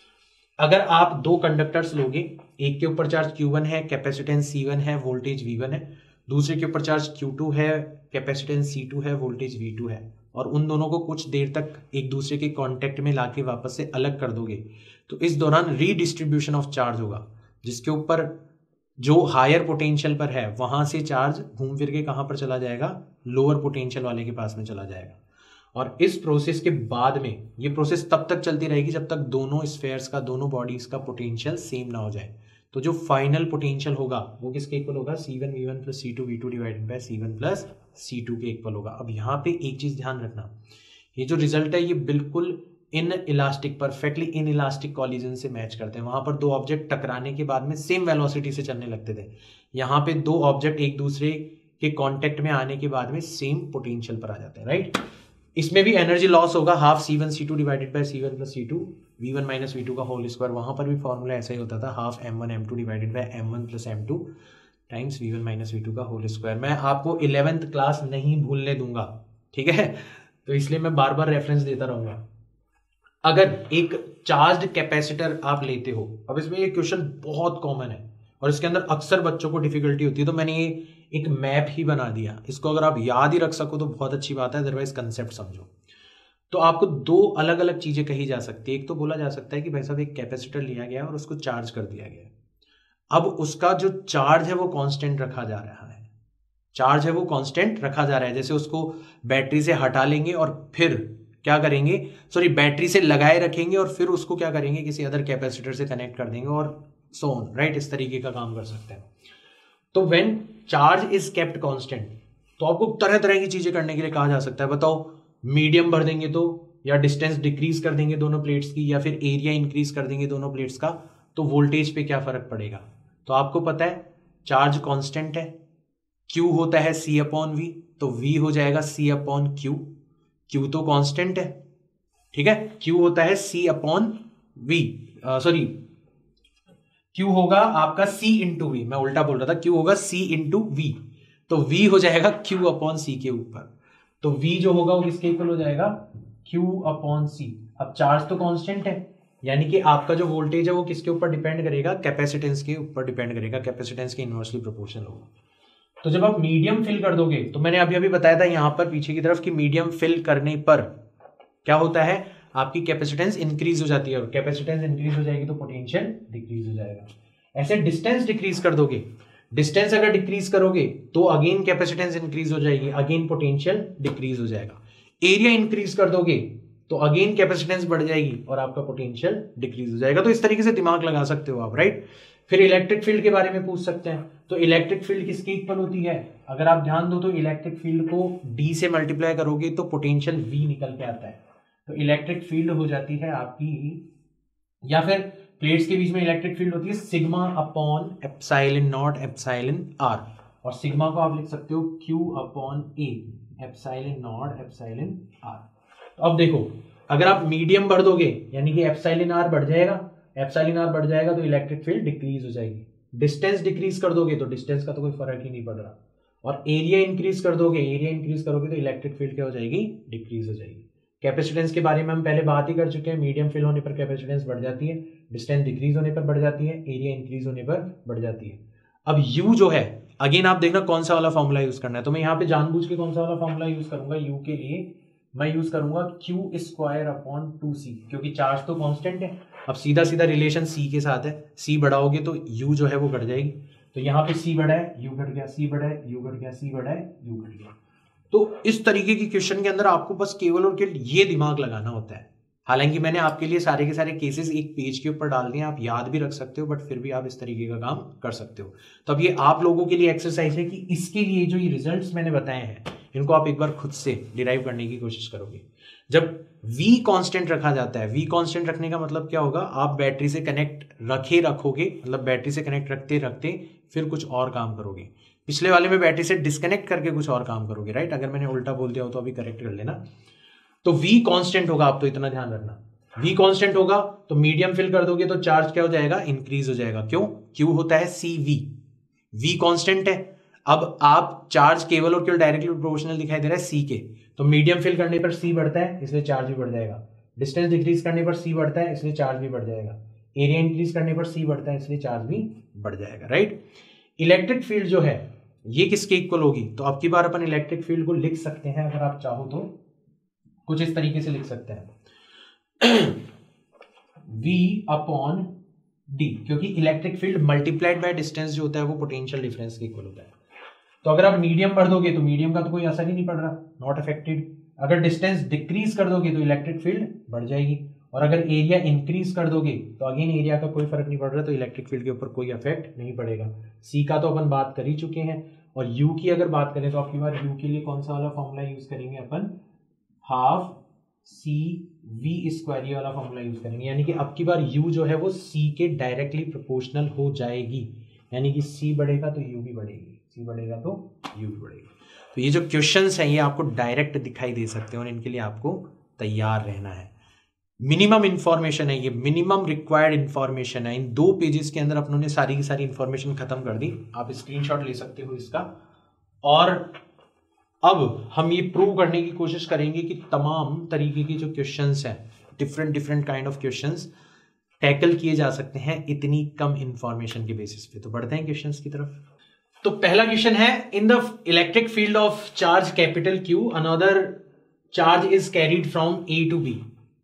अगर आप दो कंडक्टर्स लोगे, एक के ऊपर चार्ज क्यू वन है, कैपेसिटेंस सी वन है, वोल्टेज वी वन है, दूसरे के ऊपर चार्ज क्यू टू है, कैपेसिटेंस सी टू है, वोल्टेज वी टू है, और उन दोनों को कुछ देर तक एक दूसरे के कांटेक्ट में लाके वापस से अलग कर दोगे, तो इस दौरान रीडिस्ट्रीब्यूशन ऑफ चार्ज होगा, जिसके ऊपर जो हायर पोटेंशियल पर है वहां से चार्ज घूम फिर के कहां पर चला जाएगा, लोअर पोटेंशियल वाले के पास में चला जाएगा। और इस प्रोसेस के बाद में, ये प्रोसेस तब तक चलती रहेगी जब तक दोनों स्फेयर्स का, दोनों बॉडीज का पोटेंशियल सेम ना हो जाए। तो जो फाइनल पोटेंशियल होगा वो किसके इक्वल होगा, C one V one plus C two V two divided by C one plus C two के इक्वल होगा। अब यहाँ पे एक चीज ध्यान रखना, ये जो रिजल्ट है ये बिल्कुल inelastic, perfectly inelastic collision से मैच करते हैं। वहां पर दो ऑब्जेक्ट टकराने के बाद में सेम वेलोसिटी से चलने लगते थे, यहाँ पे दो ऑब्जेक्ट एक दूसरे के कांटेक्ट में आने के बाद में सेम पोटेंशियल पर आ जाते हैं, राइट। इसमें भी एनर्जी लॉस होगा, half C one C two divided by C one plus C two, V one minus V two का होल स्क्वायर, वहां पर भी फॉर्मूला ऐसा ही होता था, half M one M two divided by M one plus M two times V one minus V two का होल स्क्वायर। मैं आपको इलेवेंथ क्लास नहीं भूलने दूंगा, ठीक है, तो इसलिए मैं बार बार रेफरेंस देता रहूंगा। अगर एक चार्ज्ड कैपेसिटर आप लेते हो, अब इसमें ये क्वेश्चन बहुत कॉमन है और इसके अंदर अक्सर बच्चों को डिफिकल्टी होती है, तो मैंने ये एक मैप ही बना दिया, इसको अगर आप याद ही रख सको तो बहुत अच्छी बात है, अदरवाइज कंसेप्ट समझो। तो आपको दो अलग अलग चीजें कही जा सकती है, एक तो बोला जा सकता है कि भाई साहब एक कैपेसिटर लिया गया और उसको चार्ज कर दिया गया, अब उसका जो चार्ज है वो कांस्टेंट रखा जा रहा है, चार्ज है वो कांस्टेंट रखा जा रहा है, जैसे उसको बैटरी से हटा लेंगे और फिर क्या करेंगे, सॉरी बैटरी से लगाए रखेंगे और फिर उसको क्या करेंगे, किसी अदर कैपेसिटर से कनेक्ट कर देंगे और सो ऑन, राइट, इस तरीके का काम कर सकते हैं। तो when charge is kept constant, तो आपको तरह तरह की चीजें करने के लिए कहा जा सकता है। बताओ, मीडियम भर देंगे तो, या डिस्टेंस डिक्रीज कर देंगे दोनों प्लेट्स की, या फिर एरिया इंक्रीज कर देंगे दोनों प्लेट्स का, तो वोल्टेज पे क्या फर्क पड़ेगा। तो आपको पता है चार्ज कांस्टेंट है, Q होता है C अपॉन V, तो V हो जाएगा C अपॉन Q, Q तो कांस्टेंट है, ठीक है, Q होता है C upon V, sorry Q होगा आपका C इंटू वी, मैं उल्टा बोल रहा था, Q होगा C इंटू वी, तो V हो जाएगा Q अपॉन C के ऊपर, तो V जो होगा वो किसके इक्वल हो जाएगा, Q अपॉन C। अब चार्ज तो कांस्टेंट है, यानी कि आपका जो वोल्टेज है वो किसके ऊपर डिपेंड करेगा, कैपेसिटेंस के ऊपर डिपेंड करेगा, कैपेसिटेंस के इनवर्सली प्रोपोर्शनल होगा। तो जब आप मीडियम फिल कर दोगे, तो मैंने अभी अभी बताया था यहां पर पीछे की तरफ कि मीडियम फिल करने पर क्या होता है, आपकी कैपेसिटेंस इंक्रीज हो जाती है, और कैपेसिटेंस इंक्रीज हो जाएगी तो पोटेंशियल डिक्रीज हो जाएगा। ऐसे डिस्टेंस डिक्रीज कर दोगे, डिस्टेंस अगर डिक्रीज करोगे तो अगेन कैपेसिटेंस इंक्रीज हो जाएगी, अगेन पोटेंशियल डिक्रीज हो जाएगा। एरिया इंक्रीज कर दोगे तो अगेन कैपेसिटेंस बढ़ जाएगी और आपका पोटेंशियल डिक्रीज हो जाएगा। तो इस तरीके से दिमाग लगा सकते हो आप, राइट। फिर इलेक्ट्रिक फील्ड के बारे में पूछ सकते हैं, तो इलेक्ट्रिक फील्ड किसके इक्वल होती है, अगर आप ध्यान दो तो इलेक्ट्रिक फील्ड को डी से मल्टीप्लाई करोगे तो पोटेंशियल वी निकल के आता है। तो इलेक्ट्रिक फील्ड हो जाती है आपकी, या फिर प्लेट्स के बीच में इलेक्ट्रिक फील्ड होती है sigma upon epsilon naught epsilon R, और सिग्मा को आप लिख सकते हो Q upon A epsilon naught epsilon R. तो अब देखो, अगर आप मीडियम बढ़ दोगे यानी कि एप्सिलॉन आर बढ़ जाएगा, एप्सिलॉन आर बढ़ जाएगा तो इलेक्ट्रिक फील्ड डिक्रीज हो जाएगी। डिस्टेंस डिक्रीज कर दोगे तो डिस्टेंस का तो कोई फर्क ही नहीं पड़ रहा, और एरिया इंक्रीज कर दोगे, एरिया इंक्रीज करोगे तो इलेक्ट्रिक फील्ड क्या हो जाएगी, डिक्रीज हो जाएगी। कैपेसिटेंस के बारे में हम पहले बात ही कर चुके हैं, मीडियम फिल होने पर कैपेसिटेंस बढ़ जाती है, डिस्टेंस डिक्रीज होने पर बढ़ जाती है, एरिया इंक्रीज होने पर बढ़ जाती है। अब यू जो है, अगेन आप देखना कौन सा वाला फॉर्मूला यूज करना है, तो मैं यहाँ पे जानबूझ के कौन सा वाला फॉर्मूला यूज करूंगा, यू के लिए मैं यूज करूंगा Q square upon two C, क्योंकि चार्ज तो कांस्टेंट है। अब सीधा सीधा रिलेशन सी के साथ है, सी बढ़ाओगे तो यू जो है वो घट जाएगी, तो यहाँ पे सी बढ़ा है, यू घट गया, सी बढ़ा है, यू घट गया, सी बढ़ा है, यू घट गया। तो इस तरीके की क्वेश्चन के अंदर आपको बस केवल और केवल ये दिमाग लगाना होता है। हालांकि मैंने आपके लिए सारे के सारे केसेस एक पेज के ऊपर डाल दिए, आप याद भी रख सकते हो, बट फिर भी आप इस तरीके का काम कर सकते हो। तो अब ये आप लोगों के लिए एक्सरसाइज है कि इसके लिए जो ये रिजल्ट्स मैंने बताए हैं इनको आप एक बार खुद से डिराइव करने की कोशिश करोगे। जब V कांस्टेंट रखा जाता है, V कांस्टेंट रखने का मतलब क्या होगा, आप बैटरी से कनेक्ट रखे रखोगे, मतलब बैटरी से कनेक्ट रखते रखते फिर कुछ और काम करोगे। पिछले वाले में बैटरी से डिस्कनेक्ट करके कुछ और काम करोगे, राइट। अगर मैंने उल्टा बोल दिया हो तो अभी करेक्ट कर लेना। तो V कांस्टेंट होगा, आप तो इतना ध्यान रखना, V कांस्टेंट होगा तो मीडियम फिल कर दोगे तो चार्ज क्या हो जाएगा, इंक्रीज हो जाएगा। क्यों, Q होता है C V, V कांस्टेंट है। अब आप चार्ज केवल और केवल डायरेक्टली प्रोपोर्शनल दिखाई दे रहा है C के, तो मीडियम फिल करने पर C बढ़ता है इसलिए चार्ज भी बढ़ जाएगा, डिस्टेंस डिक्रीज करने पर C बढ़ता है इसलिए चार्ज भी बढ़ जाएगा, एरिया इंक्रीज करने पर C बढ़ता है इसलिए चार्ज भी बढ़ जाएगा, राइट। इलेक्ट्रिक फील्ड जो है ये किसके इक्वल होगी, तो अब की बार अपन इलेक्ट्रिक फील्ड को लिख सकते हैं, अगर आप चाहो तो कुछ इस तरीके से लिख सकते हैं V अपॉन डी, क्योंकि electric field multiplied by distance जो होता है वो पोटेंशियल डिफरेंस के इक्वल होता है। तो अगर आप मीडियम बढ़ दोगे तो मीडियम का तो कोई असर ही नहीं पड़ रहा, नॉट अफेक्टेड। अगर डिस्टेंस डिक्रीज कर दोगे तो इलेक्ट्रिक फील्ड बढ़ जाएगी, और अगर एरिया इंक्रीज कर दोगे तो अगेन एरिया का कोई फर्क नहीं पड़ रहा, तो इलेक्ट्रिक फील्ड के ऊपर कोई इफेक्ट नहीं पड़ेगा। सी का तो अपन बात कर ही चुके हैं, और यू की अगर बात करें तो आपकी बार यू के लिए कौन सा वाला फॉर्मूला यूज करेंगे अपन, हाफ सी वी स्क्वायर, ये वाला फॉर्मूला यूज करेंगे। यानी कि अब की बार यू जो है वो सी के डायरेक्टली प्रोपोर्शनल हो जाएगी, यानी कि सी बढ़ेगा तो यू भी बढ़ेगी, सी बढ़ेगा तो यू भी बढ़ेगी। तो ये जो क्वेश्चंस हैं ये आपको डायरेक्ट दिखाई दे सकते हैं, और इनके लिए आपको तैयार रहना है। मिनिमम इंफॉर्मेशन है ये, मिनिमम रिक्वायर्ड इंफॉर्मेशन है। इन दो पेजेस के अंदर अपनों ने सारी की सारी इंफॉर्मेशन खत्म कर दी, आप स्क्रीनशॉट ले सकते हो इसका। और अब हम ये प्रूव करने की कोशिश करेंगे कि तमाम तरीके के जो क्वेश्चंस हैं, different different kind of questions tackle किए जा सकते हैं इतनी कम इंफॉर्मेशन के बेसिस पे। तो बढ़ते हैं क्वेश्चंस की तरफ। तो पहला क्वेश्चन है, in the electric field of charge capital Q another charge is carried from A to B,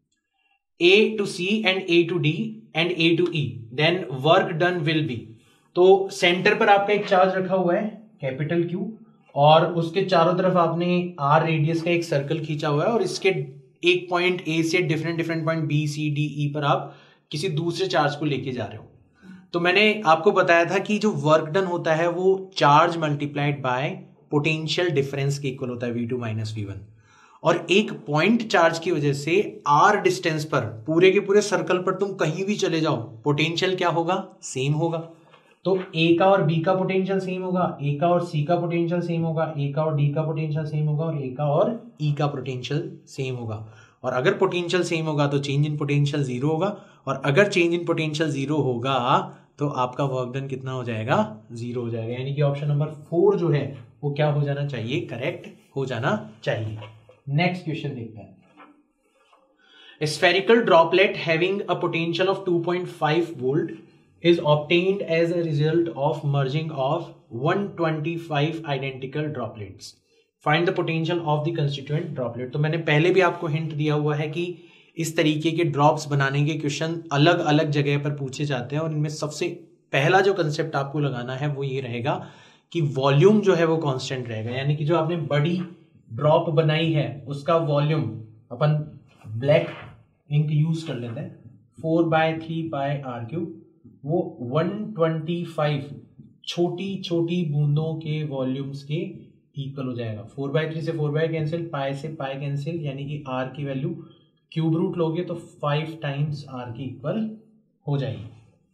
A to C and A to D and A to E, then work done will be। तो सेंटर पर आपका एक चार्ज रखा हुआ है कैपिटल Q, और उसके चारों तरफ आपने R रेडियस का एक सर्कल खींचा हुआ है, और इसके एक पॉइंट A से different different point B C D E पर आप किसी दूसरे चार्ज को लेके जा रहे हो। तो मैंने आपको बताया था कि जो वर्क डन होता है वो charge multiplied by potential difference के इक्वल होता है V two minus V one, और एक पॉइंट चार्ज की वजह से R डिस्टेंस पर पूरे के पूरे सर्कल पर तुम कहीं भी चले जाओ, पोटेंशियल क्या होगा, सेम होगा। तो A का और B का पोटेंशियल सेम होगा, A का और C का पोटेंशियल सेम होगा, A का और D का पोटेंशियल सेम होगा, और A का और E का पोटेंशियल सेम होगा। और अगर पोटेंशियल सेम होगा तो चेंज इन पोटेंशियल जीरो होगा, और अगर चेंज इन पोटेंशियल जीरो होगा तो आपका वर्क डन कितना हो जाएगा, जीरो हो जाएगा। यानी कि ऑप्शन नंबर फोर जो है वो क्या हो जाना चाहिए, करेक्ट हो जाना चाहिए। नेक्स्ट क्वेश्चन देखते हैं। spherical droplet having a potential of two point five volt is obtained as a result of merging of one hundred twenty-five identical droplets. Find the potential of the constituent droplet. तो मैंने पहले भी आपको हिंट दिया हुआ है कि इस तरीके के ड्रॉप्स बनाने के क्वेश्चन अलग अलग जगह पर पूछे जाते हैं और इनमें सबसे पहला जो कंसेप्ट आपको लगाना है वो ये रहेगा कि वॉल्यूम जो है वो कांस्टेंट रहेगा, यानी कि जो आपने बड़ी ड्रॉप बनाई है उसका वॉल्यूम अपन ब्लैक इंक यूज कर लेते हैं, four by three by R cube, वो वन ट्वेंटी फाइव छोटी छोटी बूंदों के वॉल्यूम्स के इक्वल हो जाएगा। फोर बाय थ्री से फोर बाय कैंसिल, पाई से पाई कैंसिल, यानी कि आर की वैल्यू क्यूब रूट लोगे तो फाइव टाइम्स आर की इक्वल हो जाएगी।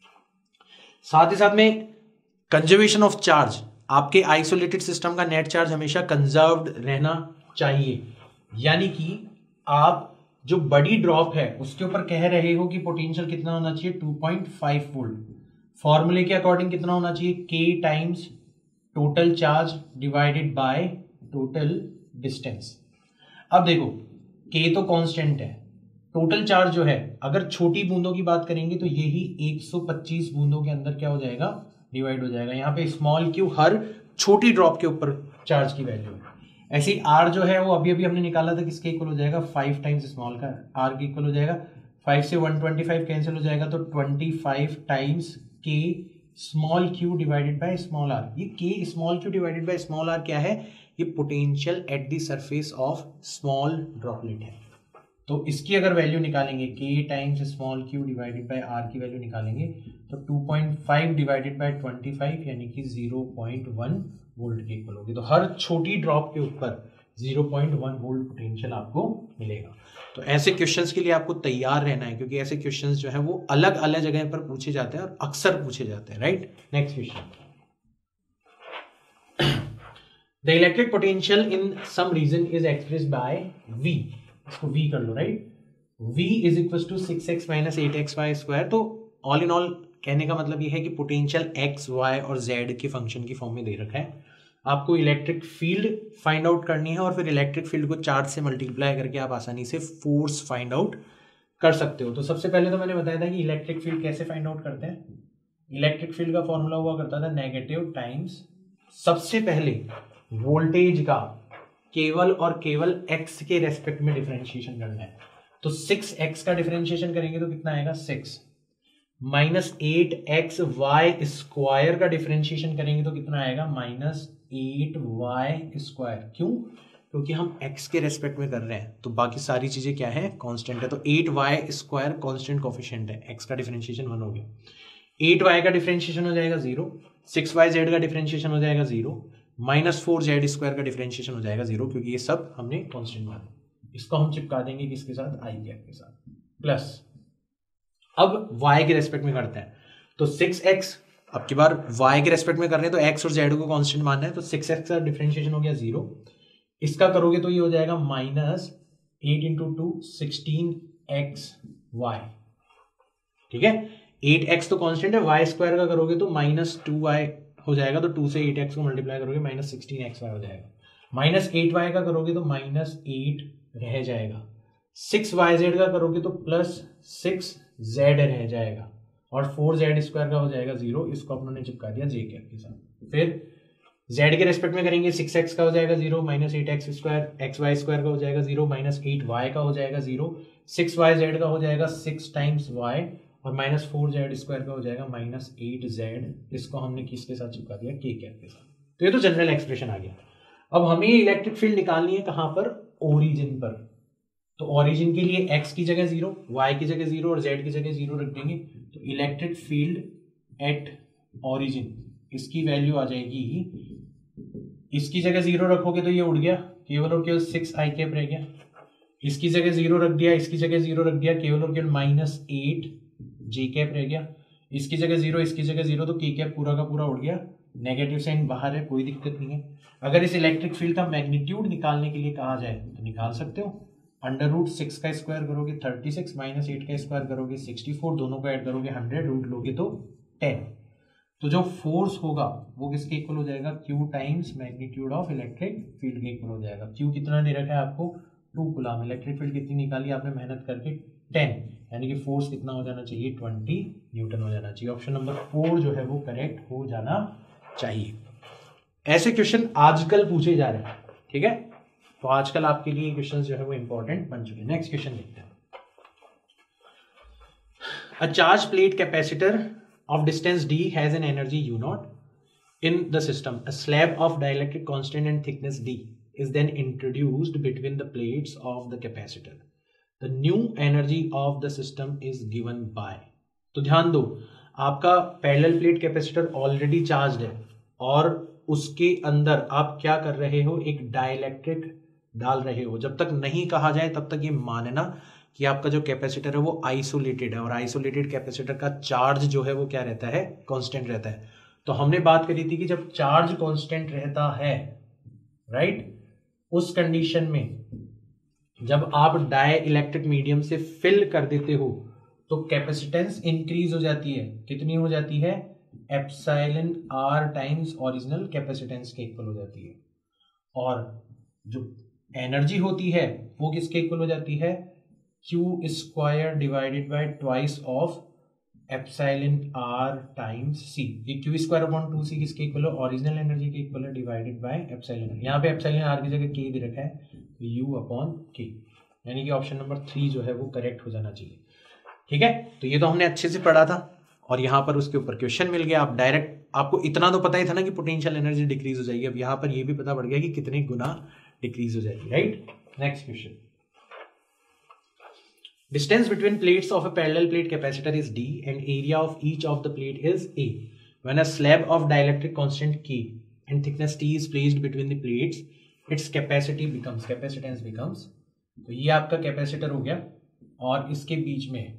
साथ ही साथ में कंजर्वेशन ऑफ चार्ज, आपके आइसोलेटेड सिस्टम का नेट चार्ज हमेशा कंजर्व्ड रहना चाहिए, यानी कि आप जो बड़ी ड्रॉप है उसके ऊपर कह रहे हो कि पोटेंशियल कितना होना चाहिए, टू पॉइंट फाइव वोल्ट। फॉर्मूले के अकॉर्डिंग कितना होना चाहिए, K times total charge divided by total distance. अब देखो के तो कांस्टेंट है, टोटल चार्ज जो है अगर छोटी बूंदों की बात करेंगे तो यही एक सौ पच्चीस बूंदों के अंदर क्या हो जाएगा, डिवाइड हो जाएगा। यहाँ पे स्मॉल क्यू हर छोटी ड्रॉप के ऊपर चार्ज की वैल्यू है। ऐसे ही आर जो है वो अभी अभी हमने निकाला था, किसके इक्वल हो जाएगा, फाइव टाइम्स स्मॉल का आर के इक्वल हो जाएगा। फाइव से वन ट्वेंटी फाइव कैंसिल हो जाएगा तो twenty five times K small Q divided by small R. ये K small Q divided by small R क्या है, ये potential at the surface of small droplet है। तो इसकी अगर वैल्यू निकालेंगे K times small Q divided by R की वैल्यू निकालेंगे तो two point five divided by twenty five यानी कि ज़ीरो पॉइंट वन वोल्ट के इक्वल होगी। तो हर छोटी ड्रॉप के ऊपर zero point one volt potential आपको मिलेगा। तो ऐसे क्वेश्चंस के लिए आपको तैयार रहना है, क्योंकि ऐसे क्वेश्चंस जो है वो अलग अलग जगह पर पूछे जाते हैं और अक्सर पूछे जाते हैं, right. Next question, the electric potential in some region is expressed by V, इसको V कर लो, right. V is equal to six x minus eight x y square. तो ऑल इन ऑल कहने का मतलब ये है कि पोटेंशियल x, y और z के फंक्शन की फॉर्म में दे रखा है। आपको इलेक्ट्रिक फील्ड फाइंड आउट करनी है और फिर इलेक्ट्रिक फील्ड को चार्ज से मल्टीप्लाई करके आप आसानी से फोर्स फाइंड आउट कर सकते हो। तो सबसे पहले तो मैंने बताया था कि इलेक्ट्रिक फील्ड कैसे फाइंड आउट करते हैं। इलेक्ट्रिक फील्ड का फॉर्मूला हुआ करता था नेगेटिव टाइम्स सबसे पहले वोल्टेज का केवल और केवल x के रेस्पेक्ट में डिफरेंशिएशन करना है। तो सिक्स एक्स का डिफरेंशिएशन करेंगे तो कितना आएगा, six minus eight x y square का डिफरेंशिएशन करेंगे तो कितना आएगा, माइनस एट वाई स्क्वायर। क्यों, क्योंकि हम x के रेस्पेक्ट में कर रहे हैं तो बाकी सारी चीजें क्या है, कांस्टेंट है। तो eight y square constant coefficient है, x का डिफरेंशिएशन वन हो गया। एट वाई का डिफरेंशिएशन हो जाएगा जीरो, सिक्स वाई जेड का डिफरेंशिएशन हो जाएगा zero, minus four z square का डिफरेंशिएशन हो जाएगा जीरो, क्योंकि ये सब हमने कांस्टेंट माना। इसको हम चिपका देंगे किसके साथ, आई कैप के साथ, प्लस अब y के रेस्पेक्ट में करते हैं तो सिक्स एक्स, अब की बार y के रेस्पेक्ट में कर रहे हैं तो x और z को कांस्टेंट मानना है। तो सिक्स एक्स का डिफरेंशिएशन हो गया जीरो, इसका करोगे तो ये हो जाएगा minus eight into two sixteen x y, ठीक है। एट एक्स तो कांस्टेंट है, y स्क्वायर का करोगे तो माइनस टू वाई हो जाएगा, तो टू से एट एक्स को मल्टीप्लाई करोगे माइनस सिक्सटीन एक्स वाई हो जाएगा। माइनस एट वाई का करोगे तो माइनस एट रह जाएगा, सिक्स वाई जेड का करोगे तो प्लस सिक्स जेड रह जाएगा, और फोर जेड स्क्वायर का हो जाएगा जीरो। इसको अपने चिपका दिया जे कैप के साथ। फिर जेड के रेस्पेक्ट में करेंगे, सिक्स एक्स का हो जाएगा zero, minus eight x square, x y square का हो जाएगा जीरो, माइनस एट वाई का हो जाएगा जीरो, सिक्स वाई जेड का हो जाएगा सिक्स टाइम्स वाई, और माइनस फोर जेड स्क्वायर का हो जाएगा माइनस एट जेड। इसको हमने किसके साथ चिपका दिया, के कैप के साथ। तो ये तो जनरल एक्सप्रेशन आ गया। अब हमें इलेक्ट्रिक फील्ड निकालनी है कहां पर, ओरिजिन पर। तो ओरिजिन के लिए x की जगह जीरो, y की जगह जीरो और z की जगह जीरो रख देंगे। तो इलेक्ट्रिक फील्ड एट ओरिजिन, इसकी वैल्यू आ जाएगी, इसकी जगह जीरो रखोगे तो ये उड़ गया, केवल और केवल सिक्स आई कैप रह गया। इसकी जगह जीरो रख दिया, इसकी जगह जीरो रख दिया, केवल और केवल माइनस एट जे कैप रह गया। इसकी जगह जीरो, इसकी जगह जीरो, तो के कैप पूरा का पूरा उड़ गया। नेगेटिव साइन बाहर है, कोई दिक्कत नहीं है। अगर इस इलेक्ट्रिक फील्ड का मैग्नीट्यूड निकालने के लिए कहा जाए तो निकाल सकते हो। अंडर रूट सिक्स का स्क्वायर करोगे थर्टी सिक्स, माइनस एट का स्क्वायर करोगे सिक्सटी फोर, दोनों को ऐड करोगे हंड्रेड, रूट लोगे तो टेन। तो जो फोर्स होगा वो किसके इक्वल हो जाएगा, Q times magnitude of electric field के इक्वल हो जाएगा। क्यू कितना दे रखा है आपको, टू कूलम। इलेक्ट्रिक फील्ड कितनी निकाली आपने मेहनत करके, टेन, यानी कि फोर्स कितना हो जाना चाहिए, ट्वेंटी न्यूटन हो जाना चाहिए। ऑप्शन नंबर फोर जो है वो करेक्ट हो जाना चाहिए। ऐसे क्वेश्चन आजकल पूछे जा रहे हैं, ठीक है, तो आजकल आपके लिए क्वेश्चन जो है वो इंपॉर्टेंट बन चुके हैं। नेक्स्ट क्वेश्चन देखते हैं। A charge plate capacitor of distance d has an energy u naught in the system. A slab of dielectric constant and thickness d is then introduced between the plates of the capacitor. The new energy of the system is given by. तो ध्यान दो, आपका parallel plate capacitor already charged है और उसके अंदर आप क्या कर रहे हो, एक डाइलेक्ट्रिक डाल रहे हो। जब तक नहीं कहा जाए तब तक ये मानना कि आपका जो कैपेसिटर है वो आइसोलेटेड है, और आइसोलेटेड कैपेसिटर का चार्ज जो है वो क्या रहता है, कांस्टेंट रहता है। तो हमने बात करी थी कि जब चार्ज कांस्टेंट रहता है, राइट, उस कंडीशन में जब आप डाई इलेक्ट्रिक मीडियम से फिल कर देते हो तो कैपेसिटेंस इंक्रीज हो जाती है। कितनी हो जाती है, epsilon R times original capacitance के इक्वल हो जाती है। और जो एनर्जी होती है वो किसके इक्वल हो जाती है, Q square divided by twice of epsilon R times C. ये Q square upon two C किसके इक्वल है, ओरिजिनल एनर्जी के इक्वल है, डिवाइडेड बाय एप्सिलॉन। यहाँ पे एप्सिलॉन आर की जगह K दे रखा है, तो U अपॉन K, यानी कि ऑप्शन नंबर थ्री जो है वो करेक्ट हो जाना चाहिए। ठीक है, तो ये तो हमने अच्छे से पढ़ा था और यहाँ पर उसके ऊपर क्वेश्चन मिल गया। आप डायरेक्ट, आपको इतना तो पता ही था ना कि पोटेंशियल एनर्जी डिक्रीज हो जाएगी, अब यहाँ पर ये भी पता पड़ गया कि कितने गुना डिक्रीज हो जाएगी, right. Next question, distance between plates of a parallel plate capacitor is d and area of each of the plate is a. When a slab of dielectric constant K and thickness T is placed between the plates, its capacity becomes, capacitance becomes, तो ये आपका कैपेसिटर हो गया और इसके बीच में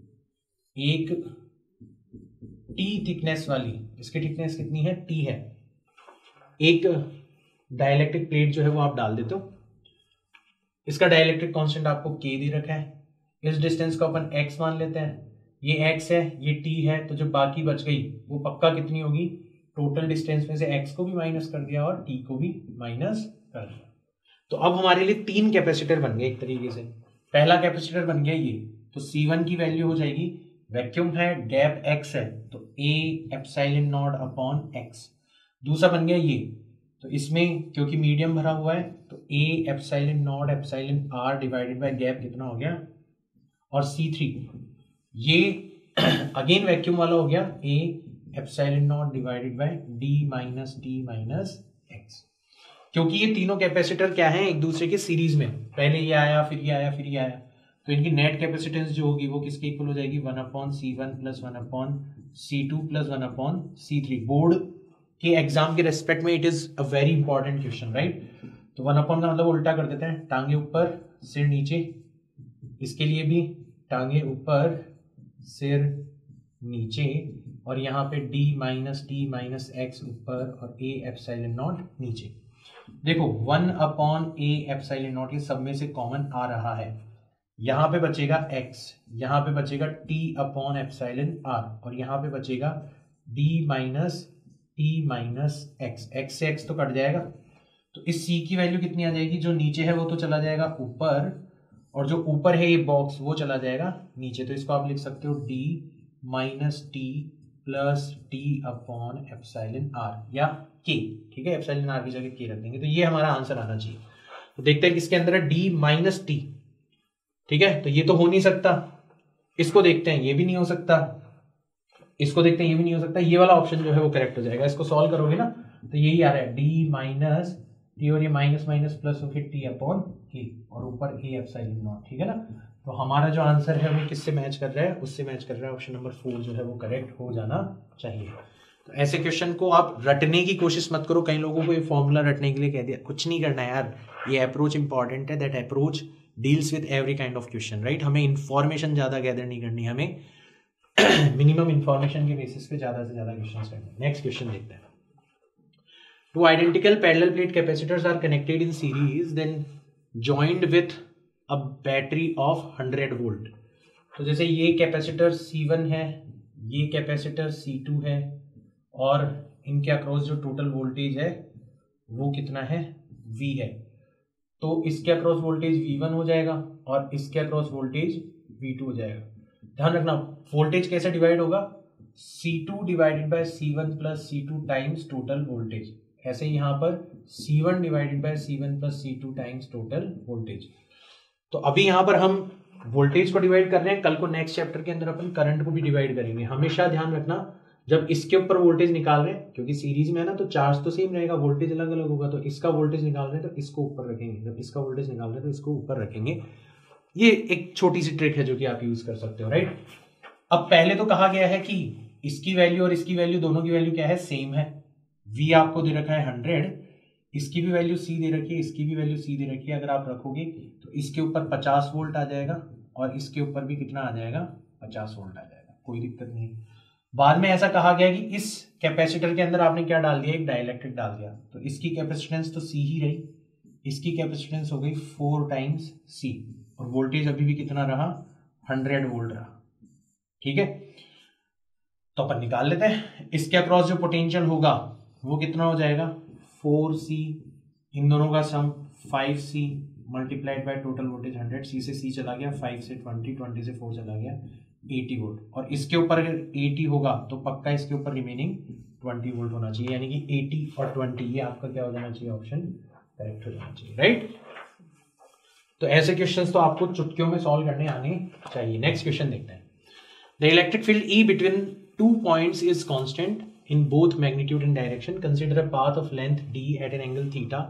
एक T थिकनेस वाली, इसकी थिकनेस कितनी है, T है, एक डाइलेक्ट्रिक प्लेट जो है वो आप डाल देते हो। इसका डाइलेक्ट्रिक कांस्टेंट आपको K दे रखा है, इस डिस्टेंस को अपन x मान लेते हैं, ये x है ये t है, तो जो बाकी बच गई वो पक्का कितनी होगी, टोटल डिस्टेंस में से x को भी माइनस कर दिया और t को भी माइनस कर दिया। तो अब हमारे लिए तीन कैपेसिटर बन गए एक तरीके से। पहला कैपेसिटर बन गया ये, तो C वन की वैल्यू हो जाएगी, वैक्यूम है, गैप x है, तो a epsilon naught upon x। दूसरा बन गया ये, तो इसमें क्योंकि मीडियम भरा हुआ है तो a epsilon naught epsilon r divided by gap कितना हो गया, और C थ्री ये अगेन वैक्यूम वाला हो गया, a epsilon naught divided by d minus d minus x। क्योंकि ये तीनों कैपेसिटर क्या हैं, एक दूसरे के सीरीज में, पहले ये आया फिर ये आया फिर ये आया, तो इनकी नेट कैपेसिटेंस जो होगी वो किसके इक्वल हो जाएगी, one upon C one plus one upon C two plus one upon C three. Board के एग्जाम के रेस्पेक्ट में it is a very important question, right. तो वन अपॉन का मतलब उल्टा कर देते हैं, टांगे ऊपर सिर नीचे, इसके लिए भी टांगे ऊपर सिर नीचे, और यहाँ पे d minus D minus x ऊपर और a एप्सिलॉन नॉट नीचे। देखो one upon a epsilon naught ये सब में से कॉमन आ रहा है, यहाँ पे बचेगा x, यहाँ पे बचेगा t अपॉन एप्सिलॉन r, और यहाँ पे बचेगा d minus t minus x। x से x तो कट जाएगा, तो इस c की वैल्यू कितनी आ जाएगी, जो नीचे है वो तो चला जाएगा ऊपर, और जो ऊपर है ये बॉक्स वो चला जाएगा नीचे। तो इसको आप लिख सकते हो d minus T plus T upon epsilon R या k, ठीक है, एप्सिलॉन आर की जगह k रख देंगे, तो ये हमारा आंसर आना चाहिए। तो देखते हैं किसके अंदर है, d माइनस टी, ठीक है, तो ये तो हो नहीं सकता, इसको देखते हैं ये भी नहीं हो सकता, इसको देखते हैं ये भी नहीं हो सकता, ये वाला ऑप्शन जो है वो करेक्ट हो जाएगा। इसको सॉल्व करोगे ना तो यही आ रहा है, d माइनस टी और ये माइनस माइनस प्लस होकर टी अपॉन के, और ऊपर ए एप्सिलॉन नॉट, ठीक है ना। तो हमारा जो आंसर है वो किससे मैच कर रहा है, उससे मैच कर रहा है, ऑप्शन नंबर फोर जो है वो करेक्ट हो जाना चाहिए। तो ऐसे क्वेश्चन को आप रटने की कोशिश मत करो। कई लोगों को ये फॉर्मूला रटने के लिए कह दिया, कुछ नहीं करना है यार, ये अप्रोच इंपॉर्टेंट है, that approach deals with every kind of question, right. हमें इंफॉर्मेशन ज्यादा गैदर नहीं करनी, हमें मिनिमम इंफॉर्मेशन के बेसिस पे ज्यादा से ज्यादा क्वेश्चन करने। नेक्स्ट क्वेश्चन देखते हैं। Two identical parallel plate capacitors are connected in series, then joined with a battery of one hundred volt. तो जैसे ये कैपेसिटर C वन है, ये कैपेसिटर C टू है, और इनके अक्रॉस जो टोटल वोल्टेज है वो कितना है, V है। तो इसके अक्रॉस वोल्टेज V वन हो जाएगा और इसके अक्रॉस वोल्टेज वी टू हो जाएगा। ध्यान रखना वोल्टेज कैसे डिवाइड होगा, C two divided by C one plus C two times total voltage. ऐसे ही यहाँ पर C one divided by C one plus C two times total voltage. तो अभी यहाँ पर हम वोल्टेज को डिवाइड कर रहे हैं, कल को नेक्स्ट चैप्टर के अंदर अपन करंट को भी डिवाइड करेंगे। हमेशा ध्यान रखना जब इसके ऊपर वोल्टेज निकाल रहे हैं, क्योंकि सीरीज में है ना, तो चार्ज तो सेम रहेगा, वोल्टेज अलग अलग होगा, तो इसका वोल्टेज निकाल रहे हैं तो इसको ऊपर रखेंगे, जब इसका वोल्टेज निकाल रहे हैं तो इसको ऊपर रखेंगे। ये एक छोटी सी ट्रिक है जो कि आप यूज कर सकते हो, राइट। अब पहले तो कहा गया है कि इसकी वैल्यू और इसकी वैल्यू दोनों की वैल्यू क्या है, सेम है। V आपको दे रखा है हंड्रेड, इसकी भी वैल्यू C दे रखी है, इसकी भी वैल्यू C दे रखी है। अगर आप रखोगे तो इसके ऊपर पचास वोल्ट आ जाएगा और इसके ऊपर भी कितना आ जाएगा, पचास वोल्ट आ जाएगा, कोई दिक्कत नहीं। बाद में ऐसा कहा गया कि इस कैपेसिटर के अंदर आपने क्या डाल दिया, एक डाइलेक्ट्रिक डाल दिया, तो इसकी कैपेसिटेंस तो C ही रही, इसकी कैपेसिटेंस हो गई फोर टाइम्स C, और वोल्टेज अभी भी कितना रहा, हंड्रेड वोल्ट रहा। ठीक है, तो अपन निकाल लेते हैं। इसके अक्रॉस जो पोटेंशियल होगा वो कितना हो जाएगा, फोर सी, इन दोनों का sum five C multiplied by total voltage hundred, C से सी चला गया, फाइव से ट्वेंटी, ट्वेंटी से फोर चला गया, एटी वोल्ट। और इसके ऊपर अगर एटी होगा तो पक्का इसके ऊपर रिमेनिंग ट्वेंटी वोल्ट होना चाहिए, यानी कि एटी और ट्वेंटी ये आपका क्या हो जाना चाहिए, ऑप्शन करेक्ट हो जाना चाहिए, राइट। तो ऐसे क्वेश्चंस तो आपको चुटकियों में सॉल्व करने आने चाहिए। नेक्स्ट क्वेश्चन देखते हैं। The electric field E between two points is constant in both magnitude and direction. Consider a path of length D at an angle theta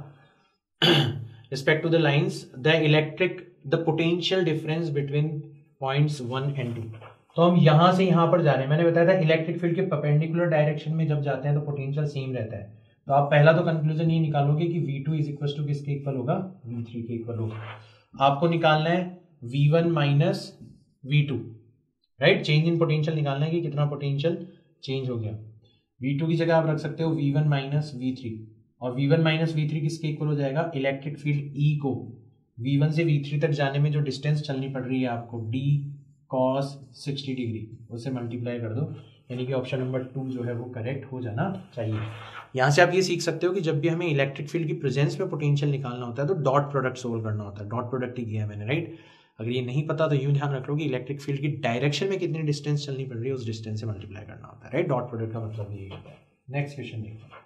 respect to the lines. The electric the potential difference between points one and two. तो हम यहां से यहां पर जा रहे हैं। मैंने बताया था इलेक्ट्रिक फील्ड के परपेंडिकुलर डायरेक्शन में जब जाते हैं तो पोटेंशियल सेम रहता है। तो आप पहला तो कंक्लूजन ये निकालोगे कि V two is equal to किसके इक्वल होगा, V थ्री के इक्वल होगा। आपको निकालना है V one minus V two, right. Change in potential निकालना है कि कितना पोटेंशियल चेंज हो गया। V टू की जगह आप रख सकते हो V one minus V three, और V one minus V three किसके इक्वल हो जाएगा, इलेक्ट्रिक फील्ड E को V वन से V थ्री तक जाने में जो डिस्टेंस चलनी पड़ रही है आपको D cos सिक्सटी डिग्री, उससे मल्टीप्लाई कर दो, यानी कि ऑप्शन नंबर टू जो है वो करेक्ट हो जाना चाहिए। यहाँ से आप ये सीख सकते हो कि जब भी हमें इलेक्ट्रिक फील्ड की प्रेजेंस में पोटेंशियल निकालना होता है तो डॉट प्रोडक्ट सोल्व करना होता है। डॉट प्रोडक्ट ही किया है मैंने, राइट। अगर ये नहीं पता तो यूं ध्यान रख लो कि इलेक्ट्रिक फील्ड की डायरेक्शन में कितनी डिस्टेंस चलनी पड़ रही है उस डिस्टेंस से मल्टीप्लाई करना होता है, राइट। डॉट प्रोडक्ट का मतलब यही होता है। नेक्स्ट क्वेश्चन देखते हैं।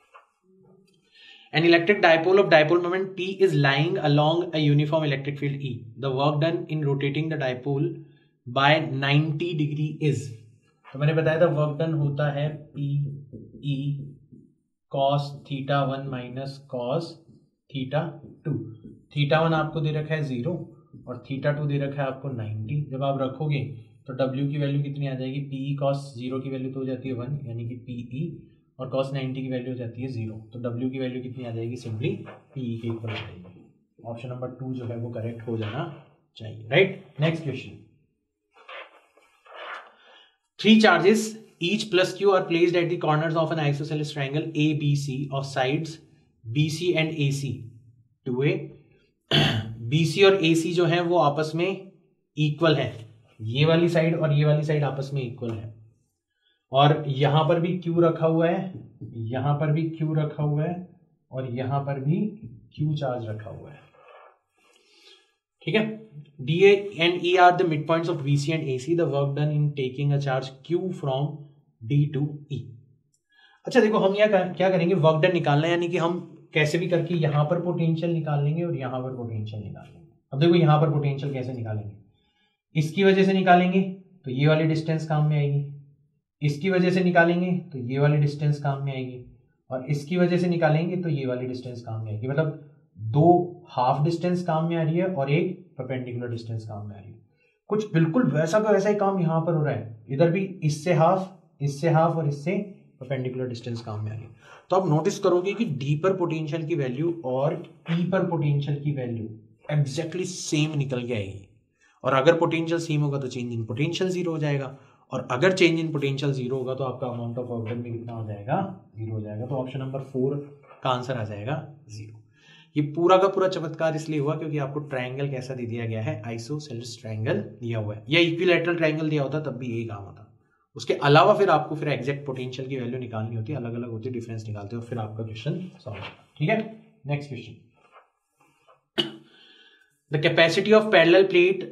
An electric dipole of dipole moment P is lying along a uniform electric field E. The work done in rotating the dipole by ninety degree is. तो मैंने बताया था वर्क डन होता है P E cos theta one minus cos theta two. Theta one आपको दे रखा है जीरो और थीटा टू दे रखा है आपको नाइन्टी। जब आप रखोगे तो W की वैल्यू कितनी आ जाएगी, P cos जीरो की वैल्यू तो हो जाती है वन, यानी कि P E, और cos नाइन्टी की वैल्यू हो जाती है जीरो। तो W की वैल्यू कितनी आ जाएगी, सिंपली P E के इक्वल आ जाएगी। ऑप्शन नंबर टू जो है वो करेक्ट हो जाना चाहिए, right. Next question. Three charges each plus Q are placed at the corners of an isosceles triangle A B C of sides B C and A C to A. B C और A C जो है वो आपस में इक्वल है, ये वाली साइड और ये वाली साइड आपस में इक्वल है, और यहां पर भी Q रखा हुआ है, यहां पर भी Q रखा हुआ है, और यहां पर भी Q चार्ज रखा हुआ है। ठीक है। D A and E are the midpoints of B C and A C. The work done in taking a charge Q from D to E. अच्छा देखो, हम यहाँ क्या करेंगे, वर्क डन निकालना है, यानी कि हम कैसे भी करके यहाँ पर पोटेंशियल निकाल लेंगे और यहाँ पर पोटेंशियल निकाल लेंगे। अब देखो यहाँ पर पोटेंशियल कैसे निकालेंगे, इसकी वजह से निकालेंगे तो ये वाली डिस्टेंस काम में आएगी, इसकी वजह से निकालेंगे तो ये वाली डिस्टेंस काम में आएगी, और इसकी वजह से निकालेंगे तो ये वाली डिस्टेंस काम में आएगी। मतलब दो हाफ डिस्टेंस काम में आ रही है और एक परपेंडिकुलर डिस्टेंस काम में आ रही है। कुछ बिल्कुल वैसा का वैसा ही काम यहाँ पर हो रहा है, इधर भी इससे हाफ, इससे हाफ और इससे परपेंडिकुलर डिस्टेंस काम में आ रही है। तो आप नोटिस करोगे कि डी पर पोटेंशियल की वैल्यू और ई पर पोटेंशियल की वैल्यू एग्जैक्टली सेम निकल के आएगी, और अगर पोटेंशियल सेम होगा तो चेंज इन पोटेंशियल जीरो हो जाएगा, और अगर चेंज इन पोटेंशियल जीरो होगा तो आपका अमाउंट ऑफ वर्क डन में कितना हो जाएगा, जीरो हो जाएगा। तो ऑप्शन नंबर फोर का आंसर आ जाएगा जीरो। ये पूरा का पूरा चमत्कार इसलिए हुआ क्योंकि आपको ट्रायंगल कैसा दे दिया गया है, आइसोसेलेस ट्रायंगल दिया हुआ है, या इक्विलैटरल ट्रायंगल दिया होता तब भी यही काम होता। उसके अलावा फिर आपको फिर एग्जैक्ट पोटेंशियल की वैल्यू निकालनी होती है, अलग अलग होती है, डिफरेंस निकालते हो, फिर आपका क्वेश्चन सॉल्व होगा। ठीक है। Next question. The capacity of parallel plate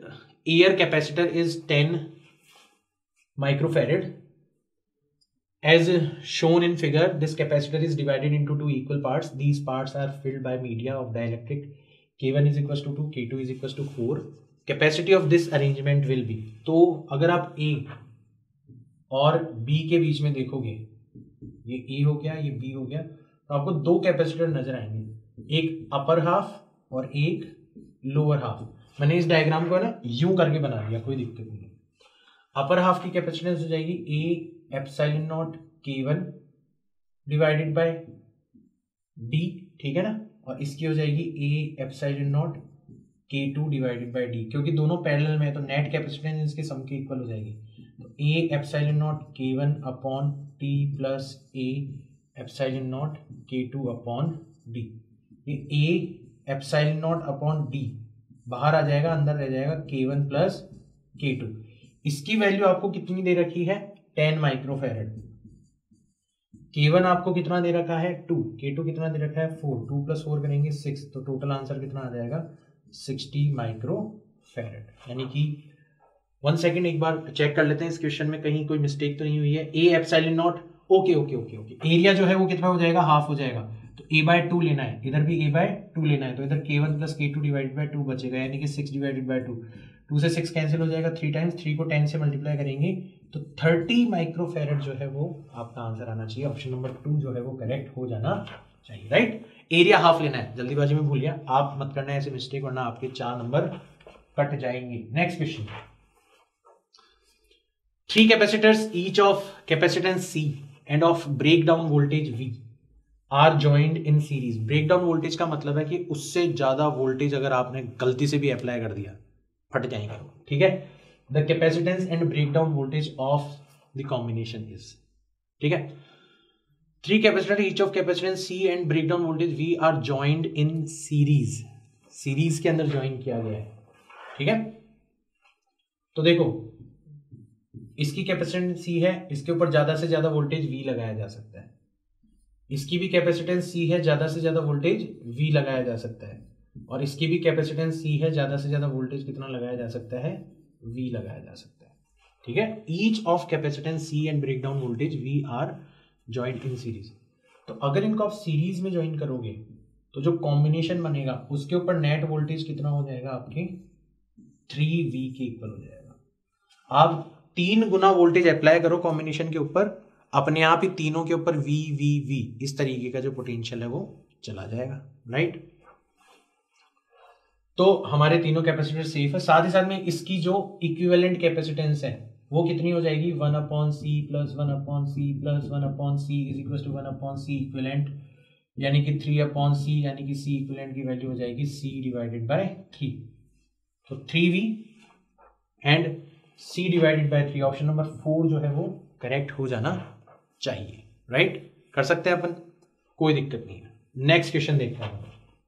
air capacitor is ten microfarad. As shown in figure, this capacitor is divided into two equal parts. These parts are filled by media of dielectric. K one is equals to two, K two is equals to four. Capacity of this arrangement will be, तो अगर आप A और B के बीच में देखोगे, ये A हो गया, ये B हो गया, तो आपको दो कैपेसिटर नजर आएंगे, एक अपर हाफ और एक लोअर हाफ। मैंने इस डायग्राम को ना यूं करके बना दिया, कोई दिक्कत नहीं है। अपर हाफ की कैपेसिटेंस हो जाएगी A epsilon naught K one divided by D, ठीक है ना, और इसकी हो जाएगी A epsilon naught K two divided by D, क्योंकि दोनों पैरेलल में है तो नेट कैपेसिटेंस इसके सम के इक्वल हो जाएगी। तो A epsilon naught K one upon T plus A epsilon naught K two upon D. ये A epsilon naught upon D बाहर आ जाएगा, अंदर रह जाएगा K one plus K two. इसकी वैल्यू आपको कितनी दे रखी है, टेन माइक्रोफैरड। के वन आपको कितना दे रखा है, टू। के टू कितना दे रखा है, फोर। टू प्लस फोर करेंगे सिक्स, तो टोटल आंसर कितना आ जाएगा, सिक्सटी माइक्रोफैरड। यानी कि वन सेकेंड एक बार चेक कर लेते हैं इस क्वेश्चन में कहीं कोई मिस्टेक तो नहीं हुई है। A epsilon naught, okay okay okay okay, area जो है वो कितना हो जाएगा, हाफ हो जाएगा, तो ए बाय टू लेना है, इधर भी ए बाय टू लेना है, तो इधर K one plus K two divided by two बचेगा, यानी कि six divided by two. Two से सिक्स कैंसिल हो जाएगा थ्री टाइम्स, थ्री को टेन से मल्टीप्लाई करेंगे तो थर्टी माइक्रोफैरड जो है वो आपका आंसर आना चाहिए। ऑप्शन नंबर टू जो है वो करेक्ट हो जाना चाहिए, राइट। एरिया हाफ लेना है, जल्दीबाजी में भूल गया, आप मत करना ऐसे मिस्टेक, वरना आपके चार नंबर कट जाएंगे। Next question, three capacitors each of capacitance C and of breakdown voltage V are joined in series. Breakdown voltage का मतलब है कि उससे ज्यादा वोल्टेज अगर आपने गलती से भी अप्लाई कर दिया फट जाएंगे, ठीक है। The capacitance and breakdown voltage of the combination is, ठीक है। Three capacitor each of capacitance C and breakdown voltage V are joined in series. Series के अंदर ज्वाइन किया गया है, ठीक है। तो देखो इसकी कैपेसिटेंस C है, इसके ऊपर ज्यादा से ज्यादा वोल्टेज V लगाया जा सकता है। इसकी भी कैपेसिटेंस C है, ज्यादा से ज्यादा वोल्टेज V लगाया जा सकता है, और इसकी भी कैपेसिटेंस C है, ज्यादा से ज्यादा वोल्टेज कितना लगाया जा सकता है, V लगाया जा सकता है, ठीक है। Each of capacitance C and breakdown voltage V are joint in series. तो अगर इनको आप सीरीज में ज्वाइन करोगे तो जो कॉम्बिनेशन बनेगा उसके ऊपर नेट वोल्टेज कितना हो जाएगा, आपके थ्री वी के इक्वल हो जाएगा। आप तीन गुना वोल्टेज अप्लाई करो कॉम्बिनेशन के ऊपर, अपने आप ही तीनों के ऊपर वी वी वी इस तरीके का जो पोटेंशियल है वो चला जाएगा, राइट। तो हमारे तीनों कैपेसिटर सेफ है। साथ ही साथ में इसकी जो इक्विवेलेंट कैपेसिटेंस है वो कितनी हो जाएगी, one upon C plus one upon C plus one upon C is equal to one upon C equivalent, यानी कि थ्री अपॉन सी, यानी कि सी इक्विवेलेंट की वैल्यू हो जाएगी सी डिवाइडेड बाय थ्री। तो three V and C divided by three, option number four जो है वो करेक्ट हो जाना चाहिए, राइट। कर सकते हैं अपन, कोई दिक्कत नहीं है। नेक्स्ट क्वेश्चन देखते हैं।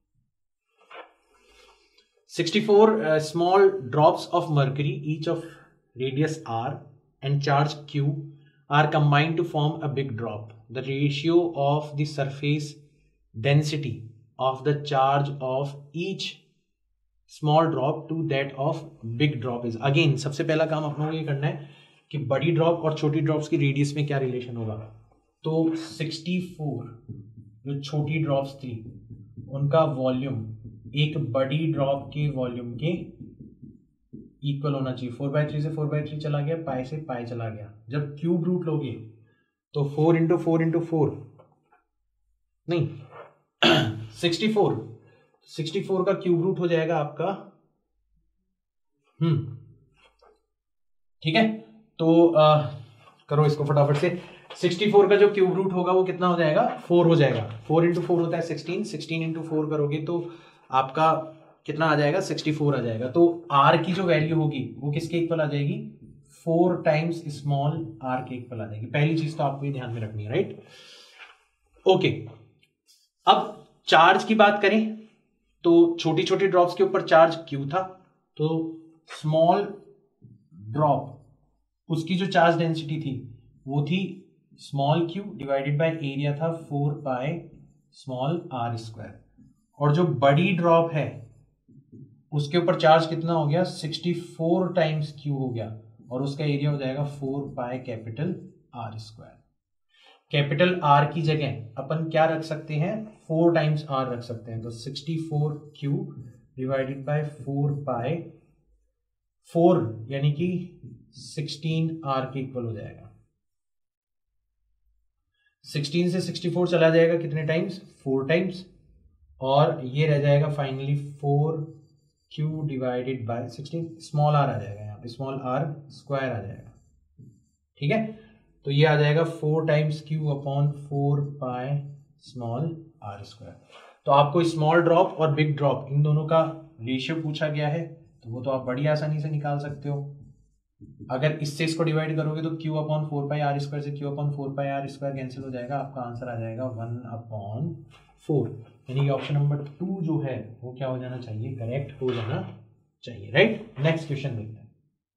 sixty-four uh, small drops of mercury, each of radius r and charge q, are combined to form a big drop. The ratio of the surface density of the charge of each small drop to that of big drop is, again सबसे पहला काम अपनों को ये करना है कि बड़ी ड्रॉप और छोटी ड्रॉप्स की रेडियस में क्या रिलेशन होगा। तो चौंसठ जो छोटी ड्रॉप्स थी उनका वॉल्यूम एक बड़ी ड्रॉप के वॉल्यूम के इक्वल होना चाहिए। फोर बाय थ्री से फोर बाय थ्री चला गया, पाई से पाई चला गया। जब क्यूब रूट लोगे तो four into four into four नहीं सिक्सटी फोर सिक्सटी फोर का क्यूब रूट हो जाएगा आपका, हम्म ठीक है। तो आ, करो इसको फटाफट से। सिक्सटी फोर का जो क्यूब रूट होगा वो कितना हो जाएगा, फोर हो जाएगा। फोर इंटू फोर होता है सिक्सटीन, सिक्सटीन इंटू फोर करोगे तो आपका कितना आ जाएगा, सिक्सटी फोर आ जाएगा। तो आर की जो वैल्यू होगी वो किसके इक्वल आ जाएगी, फोर टाइम्स स्मॉल आर के इक्वल आ जाएगी। पहली चीज तो आपको ये ध्यान में रखनी है, राइट। ओके, अब चार्ज की बात करें तो छोटी छोटी ड्रॉप्स के ऊपर चार्ज क्यू था, तो स्मॉल ड्रॉप उसकी जो चार्ज डेंसिटी थी वो थी small Q divided by area था four pi small R square. और जो बड़ी ड्रॉप है उसके ऊपर चार्ज कितना हो गया, सिक्सटी फोर टाइम्स क्यू हो गया, और उसका एरिया हो जाएगा four pi capital R square. Capital R की जगह अपन क्या रख सकते हैं, फोर टाइम्स आर रख सकते हैं, तो sixty four Q divided by four pi, four यानी कि सिक्सटीन आर के इक्वल हो जाएगा। सिक्सटीन से सिक्सटी फोर चला जाएगा कितने टाइम्स, फोर टाइम्स, और ये रह जाएगा finally four Q divided by sixteen, small R आ जाएगा यहाँ पे, स्मॉल आर स्क्वायर आ जाएगा। ठीक है, तो ये आ जाएगा four times Q upon four pi small R square. तो आपको स्मॉल ड्रॉप और बिग ड्रॉप इन दोनों का रेशियो पूछा गया है, तो वो तो आप बड़ी आसानी से निकाल सकते हो। अगर इससे इसको डिवाइड करोगे तो Q upon four pi R square से Q upon four pi R square cancel हो जाएगा, आपका आंसर आ जाएगा वन अपॉन फोर, यानी कि ऑप्शन नंबर टू जो है वो क्या हो जाना चाहिए, करेक्ट हो जाना चाहिए, राइट। नेक्स्ट क्वेश्चन देखते हैं।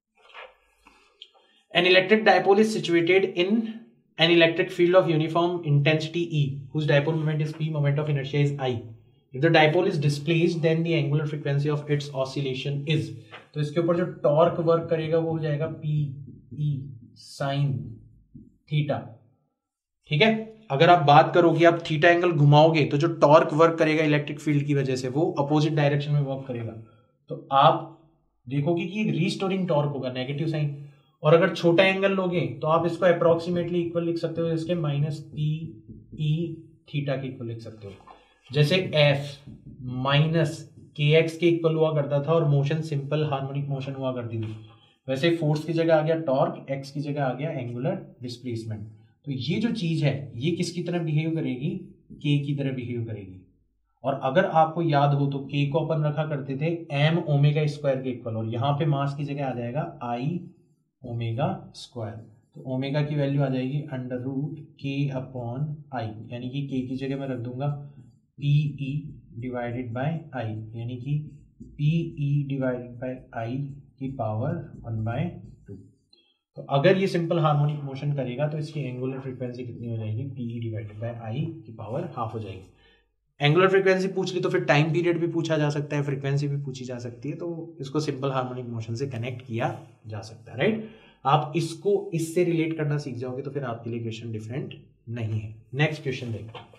An electric dipole is situated in an electric field of uniform intensity E, whose dipole moment is P, moment of inertia is I. If the dipole is displaced, then the angular frequency of its oscillation is. तो इसके ऊपर जो टॉर्क वर्क करेगा वो हो जाएगा P E sin थीटा। ठीक है, अगर आप बात करोगे, आप थीटा एंगल घुमाओगे तो जो टॉर्क वर्क करेगा इलेक्ट्रिक फील्ड की वजह से वो अपोजिट डायरेक्शन में वर्क करेगा, तो आप देखोगे कि एक रीस्टोरिंग टॉर्क होगा, नेगेटिव साइन। और अगर छोटा एंगल लोगे तो आप इसको अप्रोक्सीमेटली इक्वल लिख सकते हो इसके माइनस पी ई थीटा के इक्वल लिख सकते हो। जैसे एफ माइनस के एक्स के इक्वल हुआ करता था और मोशन सिंपल हार्मोनिक मोशन हुआ करती थी, वैसे फोर्स की जगह आ गया टॉर्क, एक्स की जगह आ गया एंगुलर डिस्प्लेसमेंट। तो ये जो चीज है ये किसकी तरह बिहेव करेगी, के की तरह बिहेव करेगी। और अगर आपको याद हो तो के को अपन रखा करते थे एम ओमेगा स्क्वायर के इक्वल, और यहाँ पे मास की जगह आ जाएगा आई ओमेगा स्क्वायर। तो ओमेगा की वैल्यू आ जाएगी under root K upon I, यानी कि के की जगह मैं रख दूंगा P E divided by I, यानी कि P E divided by I की पावर वन बाय टू। तो अगर ये सिंपल हार्मोनिक मोशन करेगा तो इसकी एंगुलर फ्रीक्वेंसी कितनी हो जाएगी, P E divided by I की पावर हाफ हो जाएगी। एंगुलर फ्रीक्वेंसी पूछ ली तो फिर टाइम पीरियड भी पूछा जा सकता है, फ्रीक्वेंसी भी पूछी जा सकती है, तो इसको सिंपल हार्मोनिक मोशन से कनेक्ट किया जा सकता है, राइट। आप इसको इससे रिलेट करना सीख जाओगे तो फिर आपके लिए क्वेश्चन डिफरेंट नहीं है। नेक्स्ट क्वेश्चन देखते हैं।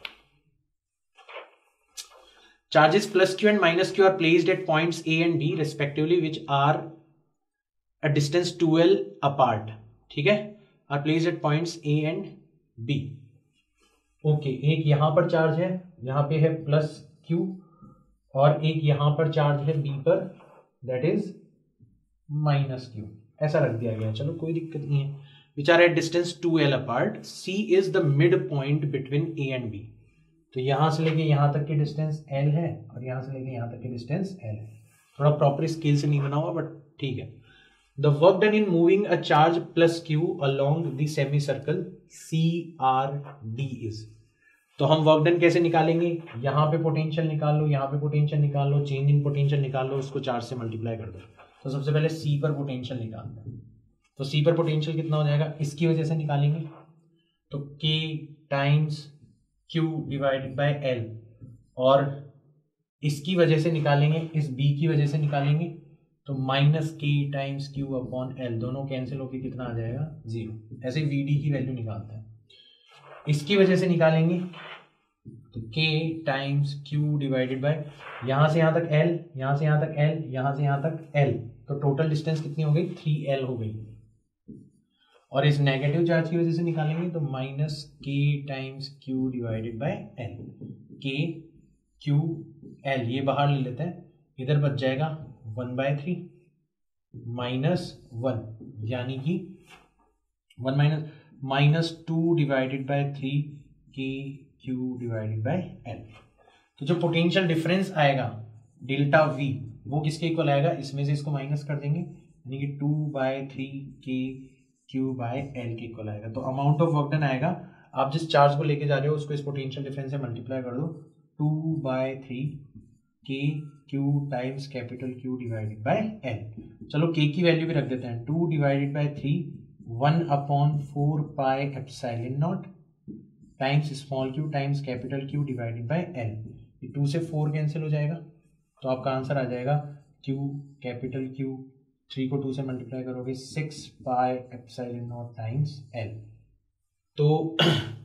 Charges plus Q and minus Q are placed at points A and B respectively which are a distance twelve apart. ठीक है, are placed at points A and B. Okay, एक यहां पर चार्ज है, यहां पे है प्लस क्यू, और एक यहां पर चार्ज है बी पर, दैट इज माइनस क्यू, ऐसा रख दिया गया। चलो कोई दिक्कत नहीं है। Which are at distance two L apart, C is the mid point between A and B. तो यहां से लेके यहां तक की डिस्टेंस एल है और यहां से लेके यहां तक की डिस्टेंस एल है। थोड़ा प्रॉपर स्केल से नहीं बना हुआ बट ठीक है। The work done in moving a charge plus Q along the semi circle C R D is. तो हम वर्क डन कैसे निकालेंगे, यहाँ पे पोटेंशियल निकाल लो, यहाँ पे पोटेंशियल निकाल लो, चेंज इन पोटेंशियल निकाल लो, उसको चार्ज से मल्टीप्लाई कर दो। तो सबसे पहले सी पर पोटेंशियल निकालते हैं, तो सी पर पोटेंशियल कितना हो जाएगा, इसकी वजह से निकालेंगे तो K times Q divided by L, और इसकी वजह से निकालेंगे, इस बी की वजह से निकालेंगे तो minus K times Q upon L, दोनों कैंसिल होकर कितना आ जाएगा, जीरो। ऐसे वी डी की वैल्यू निकालते हैं। इसकी वजह से निकालेंगे तो k times q divided by, यहां से यहां तक l, यहां से यहां तक l, यहां से यहां तक l, तो टोटल डिस्टेंस कितनी हो गई, थ्री एल हो गई। और इस नेगेटिव चार्ज की वजह से निकालेंगे तो minus k times q divided by l, k q l ये बाहर ले लेते हैं, इधर बच जाएगा one by three minus one, यानी कि one minus minus two divided by three K Q divided by L. तो जो पोटेंशियल डिफरेंस आएगा डेल्टा वी वो किसके इक्वल आएगा, इसमें से इसको माइनस कर देंगे, यानी कि two by three K Q by L के इक्वल आएगा। तो अमाउंट ऑफ वर्क डन आएगा, आप जिस चार्ज को लेके जा रहे हो उसको इस पोटेंशियल डिफरेंस से मल्टीप्लाई कर दो, two by three K Q times capital Q divided by L. चलो के की वैल्यू भी रख देते हैं, two divided by three one upon four pi epsilon naught times small Q times capital Q divided by L. ये टू से फोर कैंसिल हो जाएगा तो आपका आंसर आ जाएगा क्यू कैपिटल क्यू, थ्री को टू से मल्टीप्लाई करोगे six pi epsilon naught times L. तो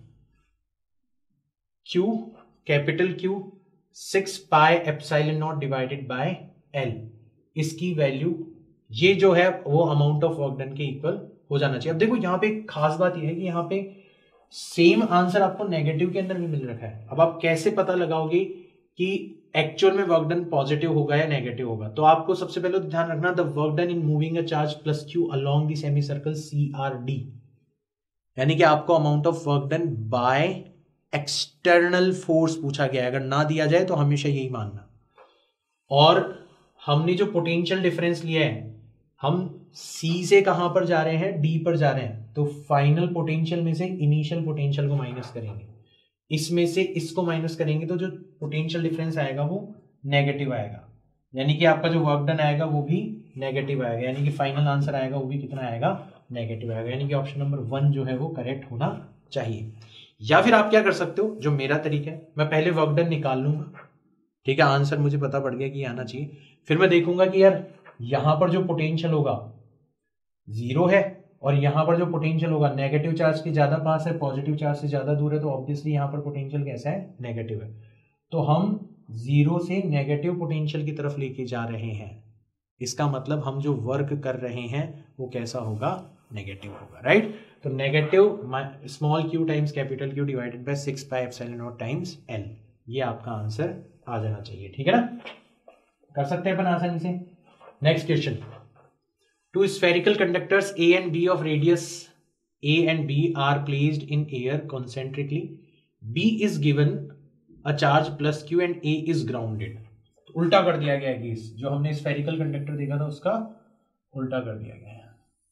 Q capital Q six pi epsilon naught divided by L, इसकी वैल्यू ये जो है वो अमाउंट ऑफ वर्क डन के इक्वल हो जाना चाहिए। अब देखो यहाँ पे एक खास बात यह है कि यहाँ पे सेम आंसर आपको नेगेटिव के अंदर भी मिल रखा है। अब आप कैसे पता लगाओगे कि एक्चुअल में वर्क डन पॉजिटिव होगा या नेगेटिव होगा? तो आपको सबसे पहले तो ध्यान रखना, the work done in moving a charge plus Q along the semi circle C R D, यानी कि आपको amount of work done by external force पूछा गया है। अगर ना दिया जाए तो हमेशा यही मानना। और हमने जो पोटेंशियल डिफरेंस लिया है, हम C से कहां पर जा रहे हैं, D पर जा रहे हैं, तो फाइनल पोटेंशियल में से इनिशियल पोटेंशियल को माइनस करेंगे, इसमें से इसको माइनस करेंगे, तो जो पोटेंशियल डिफरेंस आएगा वो नेगेटिव आएगा, यानी कि आपका जो वर्क डन आएगा वो भी नेगेटिव आएगा, यानी कि फाइनल आंसर आएगा वो भी कितना आएगा, नेगेटिव आएगा। यानी कि ऑप्शन नंबर वन जो है वो करेक्ट होना चाहिए। या फिर आप क्या कर सकते हो, जो मेरा तरीका है, मैं पहले वर्क डन निकाल लूंगा, ठीक है, आंसर मुझे पता पड़ गया कि आना चाहिए, फिर मैं देखूंगा कि यार यहां पर जो पोटेंशियल होगा जीरो है और यहां पर जो पोटेंशियल होगा नेगेटिव चार्ज के ज्यादा पास है, पॉजिटिव चार्ज से ज्यादा दूर है, तो ऑब्वियसली यहां पर पोटेंशियल कैसा है, नेगेटिव है। तो हम जीरो से नेगेटिव पोटेंशियल की तरफ लेके जा रहे हैं, इसका मतलब हम जो वर्क कर रहे हैं वो कैसा होगा, नेगेटिव होगा, राइट। तो negative small Q times capital Q divided by six pi epsilon naught times L, ये आपका आंसर आ जाना चाहिए, ठीक है ना, कर सकते हैं अपन आसानी से। Next question, two spherical conductors A and B of radius A and B are placed in air concentrically, B is given a charge plus Q and A is grounded. उल्टा कर दिया गया है केस, जो हमने स्फेरिकल कंडक्टर देखा था उसका उल्टा कर दिया गया है।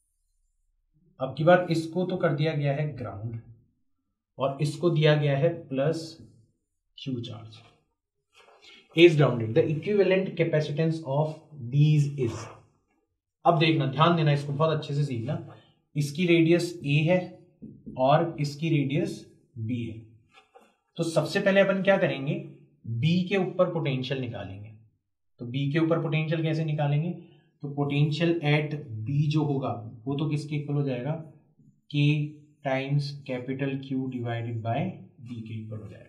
अब की बार इसको तो कर दिया गया है ग्राउंड और इसको दिया गया है plus Q charge, is grounded, the equivalent capacitance of these is। अब देखना, ध्यान देना, इसको बहुत अच्छे से सीखना। इसकी रेडियस a है और इसकी रेडियस b है, तो सबसे पहले अपन क्या करेंगे, b के ऊपर पोटेंशियल निकालेंगे। तो b के ऊपर पोटेंशियल कैसे निकालेंगे, तो पोटेंशियल एट b जो होगा वो तो किसके इक्वल हो जाएगा, k times capital Q divided by b के इक्वल हो जाएगा।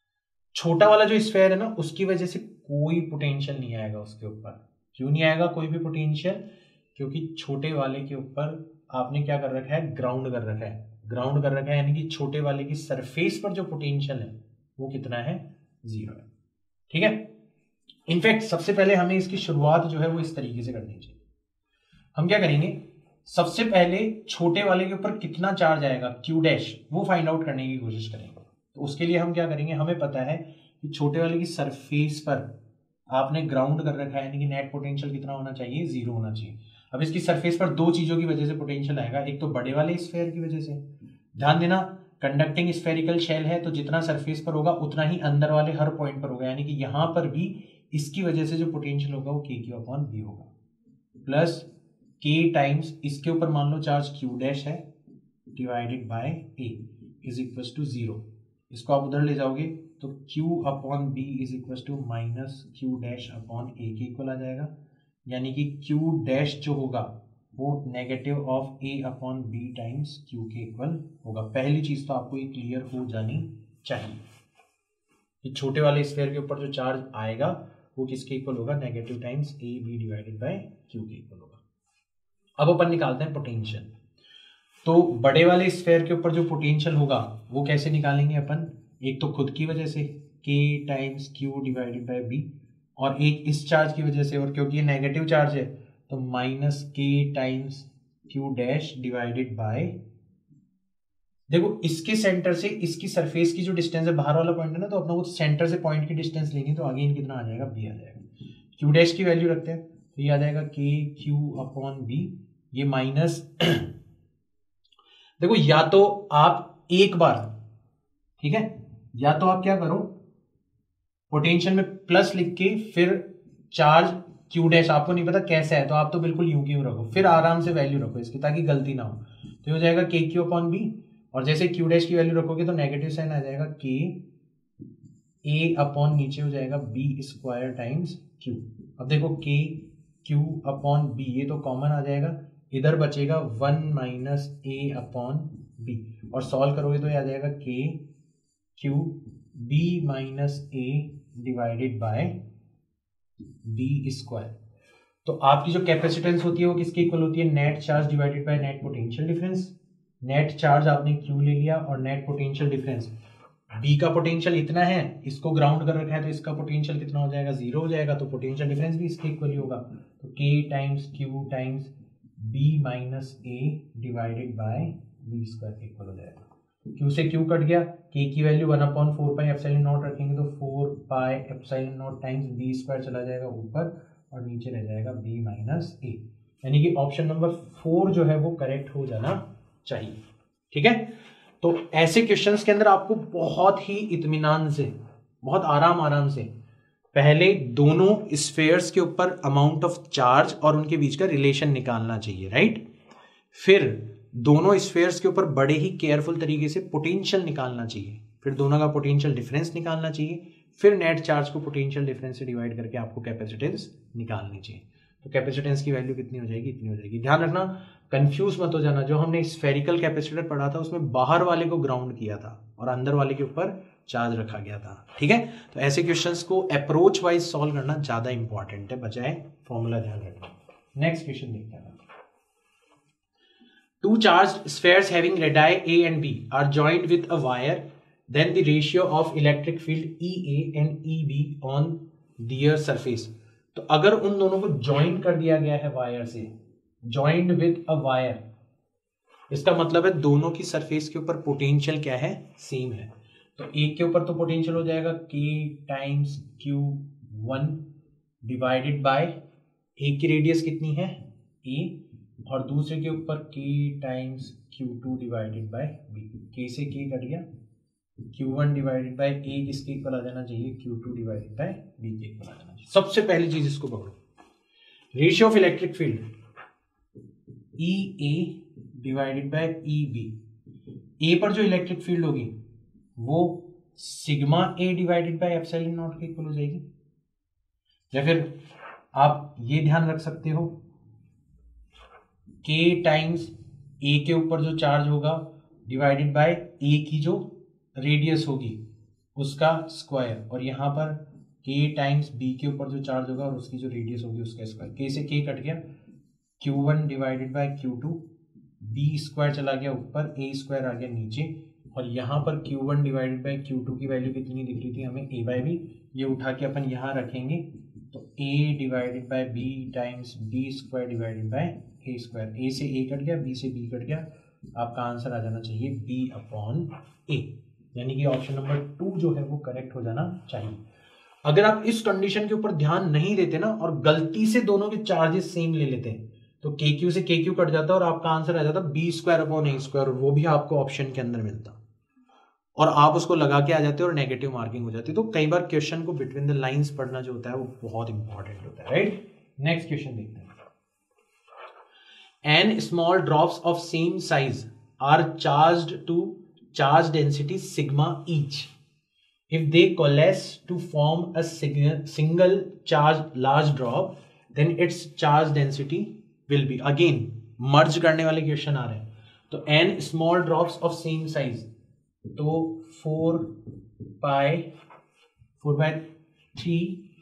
छोटा वाला जो स्फेयर है ना, उसकी वजह से कोई पोटेंशियल नहीं आएगा उसके ऊपर। क्यों नहीं आएगा कोई भी पोटेंशियल, क्योंकि छोटे वाले के ऊपर आपने क्या कर रखा है, ग्राउंड कर रखा है। ग्राउंड कर रखा है यानी कि छोटे वाले की सरफेस पर जो पोटेंशियल है वो कितना है, जीरो है, ठीक है। इनफैक्ट सबसे पहले हमें इसकी शुरुआत जो है वो इस तरीके से करनी चाहिए। हम क्या करेंगे, सबसे पहले छोटे वाले के ऊपर कितना चार्ज आएगा, क्यू डैश, वो फाइंड आउट करने की कोशिश करेंगे। तो उसके लिए हम क्या करेंगे, हमें पता है कि छोटे वाले की सरफेस पर आपने ग्राउंड कर रखा है, यानी कि नेट पोटेंशियल कितना होना चाहिए, जीरो होना चाहिए। अब इसकी सरफेस पर दो चीजों की वजह से पोटेंशियल आएगा, एक तो बड़े वाले स्फेयर की वजह से, ध्यान देना कंडक्टिंग स्फेरिकल शेल है तो जितना सरफेस पर होगा उतना ही अंदर वाले हर पॉइंट पर होगा, यानी कि यहां पर भी इसकी वजह से जो पोटेंशियल होगा वो के क्यू अपॉन बी होगा, प्लस के टाइम्स इसके ऊपर मान लो चार्ज क्यू डैश है divided by A is equal to zero. इसको आप उधर ले जाओगे तो Q upon B is equal to minus Q dash upon A के इक्वल आ जाएगा, यानी कि Q डैश जो होगा वो negative of A upon B times Q के इक्वल होगा। पहली चीज तो आपको ये क्लियर हो जानी चाहिए कि छोटे वाले स्फेयर के ऊपर जो चार्ज आएगा वो किसके इक्वल होगा, negative times A B divided by Q के इक्वल होगा। अब अपन निकालते हैं पोटेंशियल। तो बड़े वाले स्फेयर के ऊपर जो पोटेंशियल होगा वो कैसे निकालेंगे अपन, एक तो खुद की वजह से k times q divided by b, और एक इस चार्ज की वजह से, और क्योंकि ये नेगेटिव चार्ज है तो minus k times q dash divided by, देखो इसके सेंटर से इसकी सरफेस की जो डिस्टेंस है, बाहर वाला पॉइंट है ना, तो अपना वो सेंटर से पॉइंट की डिस्टेंस लेंगे तो आगे इन कितना आ जाएगा, b आ जाएगा। q डैश की वैल्यू रखते हैं तो ये आ जाएगा k q अपॉन b, ये माइनस देखो या तो आप एक बार, ठीक है, या तो आप क्या करो, पोटेंशियल में प्लस लिख के फिर चार्ज क्यू डैश आपको नहीं पता कैसे है तो आप तो बिल्कुल यूं क्यू रखो, फिर आराम से वैल्यू रखो इसकी ताकि गलती ना हो। तो हो जाएगा के क्यू अपॉन बी, और जैसे क्यू डैश की वैल्यू रखोगे तो नेगेटिव साइन आ जाएगा, के ए अपॉन नीचे हो जाएगा बी स्क्वायर टाइम्स क्यू। अब देखो के क्यू अपॉन बी, ये तो कॉमन आ जाएगा, इधर बचेगा one minus A upon B, और सॉल्व करोगे तो ये आ जाएगा K Q B minus A divided by B square. तो आपकी जो कैपेसिटेंस होती है वो किसके इक्वल होती है, net charge divided by net potential difference. Net charge आपने क्यू ले लिया और नेट पोटेंशियल डिफरेंस, बी का पोटेंशियल इतना है, इसको ग्राउंड कर रखा है तो इसका पोटेंशियल कितना हो जाएगा, जीरो हो जाएगा, तो पोटेंशियल डिफरेंस भी इसके इक्वल ही होगा। तो K times Q times B minus A divided by B square के इक्वल हो जाएगा। क्यू से क्यू कट गया, के की value one upon four pi epsilon naught रखेंगे तो four pi epsilon naught times B square चला जाएगा ऊपर और नीचे रह जाएगा बी माइनस ए, यानी कि ऑप्शन नंबर फोर जो है वो करेक्ट हो जाना चाहिए। ठीक है, तो ऐसे क्वेश्चंस के अंदर आपको बहुत ही इत्मीनान से, बहुत आराम आराम से पहले दोनों स्फेयर्स के ऊपर अमाउंट ऑफ चार्ज और उनके बीच का रिलेशन निकालना चाहिए, राइट। फिर दोनों स्फेयर्स के ऊपर बड़े ही केयरफुल तरीके से पोटेंशियल निकालना चाहिए, फिर दोनों का पोटेंशियल डिफरेंस निकालना चाहिए, फिर नेट चार्ज को पोटेंशियल डिफरेंस से डिवाइड करके आपको कैपेसिटेंस निकालनी चाहिए। तो कैपेसिटेंस की वैल्यू कितनी हो जाएगी, इतनी हो जाएगी। ध्यान रखना, कंफ्यूज मत हो जाना, जो हमने स्फेरिकल कैपेसिटर पढ़ा था उसमें बाहर वाले को ग्राउंड किया था और अंदर वाले के ऊपर चार्ज रखा गया था। ठीक है, तो ऐसे क्वेश्चंस को अप्रोच वाइज सॉल्व करना ज्यादा इंपॉर्टेंट है, बजाय फॉर्मूला ध्यान रखना। नेक्स्ट क्वेश्चन देखते हैं। Two charged spheres having radii A and B are joined with a wire. Then the ratio of electric field E A and E B on their surface. तो अगर उन दोनों को ज्वाइन कर दिया गया है वायर से, ज्वाइंड विद अ वायर, इसका मतलब है दोनों की सरफेस के ऊपर पोटेंशियल क्या है, सेम है। तो एक के ऊपर तो पोटेंशियल हो जाएगा K times Q one divided by, एक की रेडियस कितनी है A, और दूसरे के ऊपर K times Q two divided by B, K से K कट गया, Q one divided by A किसके इक्वल आ जाना चाहिए, Q two divided by B के इक्वल आ जाना चाहिए। सबसे पहली चीज इसको पकड़ो, ratio of electric field E A divided by E B, A पर जो इलेक्ट्रिक फील्ड होगी वो sigma A divided by epsilon naught के इक्वल हो जाएगी। या फिर आप ये ध्यान रख सकते हो, K टाइम्स A के ऊपर जो चार्ज होगा डिवाइडेड बाय A की जो रेडियस होगी उसका स्क्वायर, और यहाँ पर K टाइम्स B के ऊपर जो चार्ज होगा और उसकी जो रेडियस होगी उसका स्क्वायर। K से K कट गया, Q one divided by Q two, B square चला गया ऊपर, A स्क्वायर आ गया नीचे, और यहाँ पर Q one divided by Q two की वैल्यू कितनी दिख रही थी हमें, A बाय बी, ये उठा के अपन यहाँ रखेंगे तो A divided by B times B square divided by A square. A से ए कट गया, बी से बी कट गया, आपका आंसर आ जाना चाहिए बी अपॉन ए, यानी कि ऑप्शन नंबर टू जो है वो करेक्ट हो जाना चाहिए। अगर आप इस कंडीशन के ऊपर ध्यान नहीं देते ना और गलती से दोनों के चार्जेस सेम ले लेते हैं तो के क्यू से के क्यू कट जाता और आपका आंसर आ जाता B square upon A square, और वो भी आपको ऑप्शन के अंदर मिलता और आप उसको लगा के आ जाते और नेगेटिव मार्किंग हो जाती। तो कई बार क्वेश्चन को बिटवीन द लाइंस पढ़ना जो होता है वो बहुत इंपॉर्टेंट होता है, राइट। नेक्स्ट क्वेश्चन देखते हैं। N small drops of same size are charged to charge density sigma each. If they coalesce to form a single charge large drop, then its charge density will be, again merge करने वाले क्वेश्चन आ रहे हैं। तो N small drops of same size, तो four pi four by three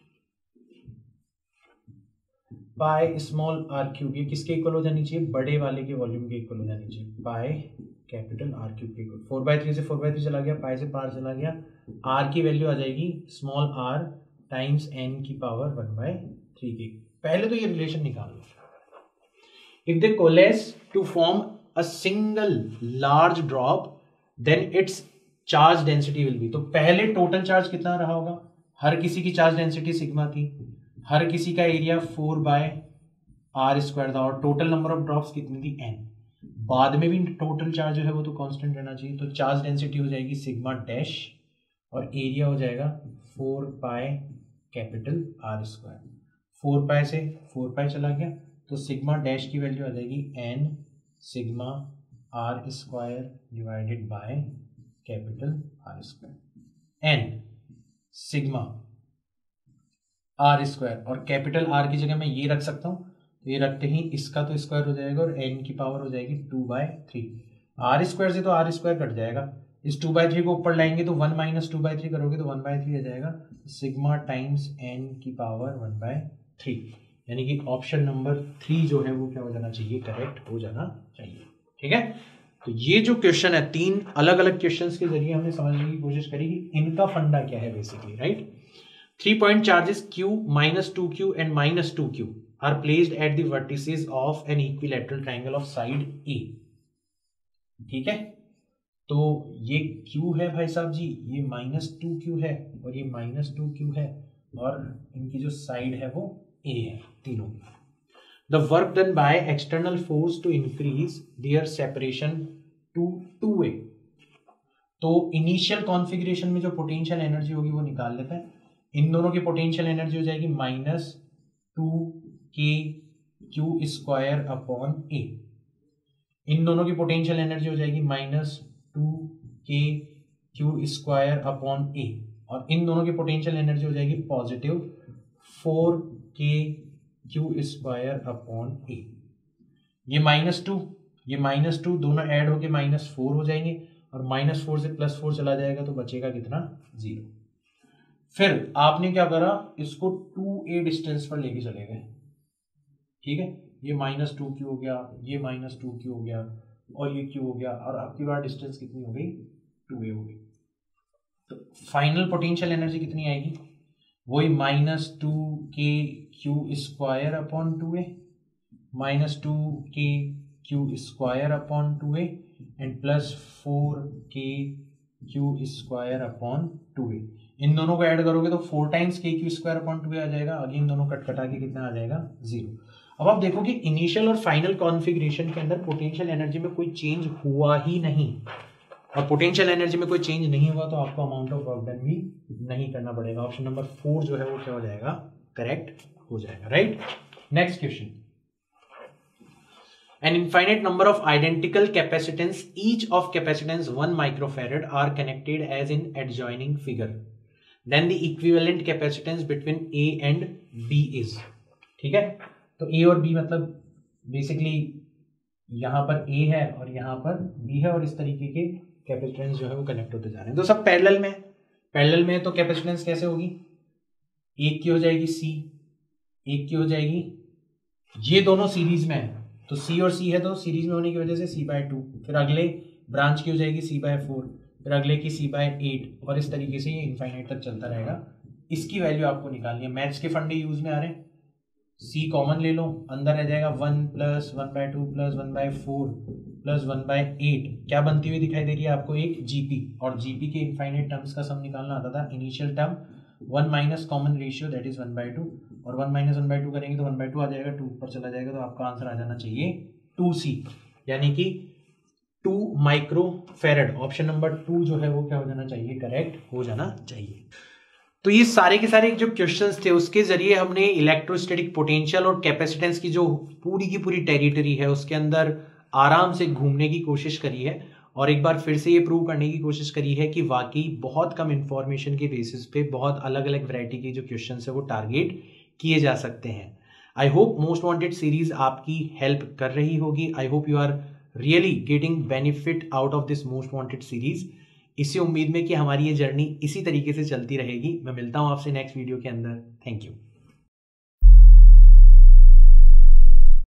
pi small R cube, ये किसके इक्वल हो जानी चाहिए, बड़े वाले के वॉल्यूम के इक्वल हो जानी चाहिए, पाई कैपिटल आर क्यूब के इक्वल। फोर बाय थ्री से फोर बाय थ्री चला गया, पाई से पार चला गया, आर की वैल्यू आ जाएगी स्मॉल आर टाइम्स एन की पावर वन बाय थ्री की। पहले तो ये रिलेशन निकाल लो, if they coalesce to form a single large drop then its charge density will be. तो पहले टोटल चार्ज कितना रहा होगा, हर किसी की चार्ज डेंसिटी सिग्मा थी, हर किसी का area four by R square था, और टोटल नंबर ऑफ ड्रॉप्स कितनी थी एन। बाद में भी टोटल चार्ज जो है वो तो कांस्टेंट रहना चाहिए, तो चार्ज डेंसिटी हो जाएगी सिग्मा डैश और एरिया हो जाएगा four pi capital R square. Four pi से फोर पाई चला गया तो सिग्मा डैश की वैल्यू आ जाएगी N sigma R square divided by capital R square. N sigma R square, और कैपिटल आर की जगह मैं ये रख सकता हूँ, तो ये रखते ही इसका तो स्क्वायर हो जाएगा और एन की पावर हो जाएगी two by three. R square से तो आर स्क्वायर कट जाएगा, इस टू बाय थ्री को ऊपर लाएंगे तो one minus two by three करोगे तो वन बाय थ्री आ जाएगा, सिग्मा टाइम्स एन की पावर वन बाय थ्री। यानी कि ऑप्शन नंबर थ्री जो है वो क्या हो जाना चाहिए, करेक्ट हो जाना चाहिए। ठीक है, तो ये जो क्वेश्चन है तीन अलग अलग क्वेश्चंस के जरिए हमने समझने की कोशिश करी कि इनका फंडा क्या है basically, right. Three point charges Q minus two Q and minus two Q are placed at the vertices of an equilateral triangle of side A. ठीक है, तो ये Q है भाई साहब जी, ये माइनस टू क्यू है और ये माइनस टू क्यू है, और इनकी जो साइड है वो A है तीनों। The work done by external force to increase their separation to two A. तो इनिशियल कॉन्फ़िगरेशन में जो पोटेंशियल एनर्जी होगी वो निकाल लेते हैं। इन दोनों की पोटेंशियल एनर्जी हो जाएगी minus two K Q square upon A. इन दोनों की पोटेंशियल एनर्जी हो जाएगी minus two K Q square upon A, और इन दोनों की पोटेंशियल एनर्जी हो जाएगी positive four K Q square upon A. ये माइनस टू ये माइनस टू दोनों ऐड होके माइनस फोर हो जाएंगे, और माइनस फोर से प्लस फोर चला जाएगा तो बचेगा कितना, जीरो। फिर आपने क्या करा, इसको टू ए डिस्टेंस पर लेके चले गए। ठीक है, ये माइनस टू क्यू हो गया, ये माइनस टू क्यू हो गया, और ये क्यू हो गया, और आपकी बार डिस्टेंस कितनी हो गई, टू ए हो गई। तो फाइनल पोटेंशियल एनर्जी कितनी आएगी, वही minus two K Q square upon two A, minus two K Q square upon two A and plus four K Q square upon two A. इन दोनों को ऐड करोगे तो four times K Q square upon two A आ जाएगा, अगेन दोनों कट कटा के कितना आ जाएगा, जीरो। अब आप देखो कि इनिशियल और फाइनल कॉन्फ़िगरेशन के अंदर पोटेंशियल एनर्जी में कोई चेंज हुआ ही नहीं, और पोटेंशियल एनर्जी में कोई चेंज नहीं हुआ तो आपको अमाउंट ऑफ वर्क डन भी नहीं करना पड़ेगा। ऑप्शन नंबर फोर जो है वो क्या हो जाएगा, करेक्ट हो जाएगा, right. Next question, an infinite number of identical capacitance each of capacitance one microfarad are connected as in adjoining figure, then the equivalent capacitance between A and B is। ठीक है, तो A और B मतलब बेसिकली यहाँ पर A है और यहाँ पर B है, और इस तरीके के कैपेसिटेंस जो है वो कनेक्ट होते जा रहे हैं। तो सब पैरेलल में पैरेलल में तो कैपेसिटेंस कैसे होगी, एक की हो जाएगी C, एक की हो जाएगी, ये दोनों सीरीज में है तो C और C है तो सीरीज में होने की वजह से C बाय टू, फिर अगले ब्रांच की हो जाएगी C बाय फोर, फिर अगले की C बाय एट, और इस तरीके से ये इनफाइनाइट तक चलता रहेगा। इसकी वैल्यू आपको निकालनी है। मैथ्स के फंडे यूज में आ रहे हैं, C कॉमन ले लो, अंदर रह जाएगा one plus one by two plus one by four plus one by eight, क्या बनती हुई दिखाई दे रही है आपको, एक जीपी, और जीपी के इनफाइनाइट टर्म्स का सम निकालना आता था। Initial term one minus common ratio that is one by two, और one minus one by two करेंगे तो वन बाय टू आ जाएगा, टू ऊपर चला जाएगा तो आपका आंसर आ जाना चाहिए टू सी, यानी कि two micro farad. Option number two जो है वो क्या हो जाना चाहिए, करेक्ट हो जाना चाहिए। तो ये सारे के सारे जो क्वेश्चंस थे उसके जरिए हमने इलेक्ट्रोस्टैटिक पोटेंशियल और कैपेसिटेंस की जो पूरी की पूरी टेरिटरी है उसके अंदर आराम से घूमने की कोशिश करी है, और एक बार फिर से ये प्रूव करने की कोशिश करी है कि वाकई बहुत कम इंफॉर्मेशन के बेसिस पे बहुत अलग अलग वैरायटी के जो क्वेश्चन है वो टारगेट किए जा सकते हैं। I hope most wanted series आपकी हेल्प कर रही होगी। I hope you are really getting benefit out of this most wanted series. इसी उम्मीद में कि हमारी ये जर्नी इसी तरीके से चलती रहेगी। मैं मिलता हूं आपसे नेक्स्ट वीडियो के अंदर। Thank you.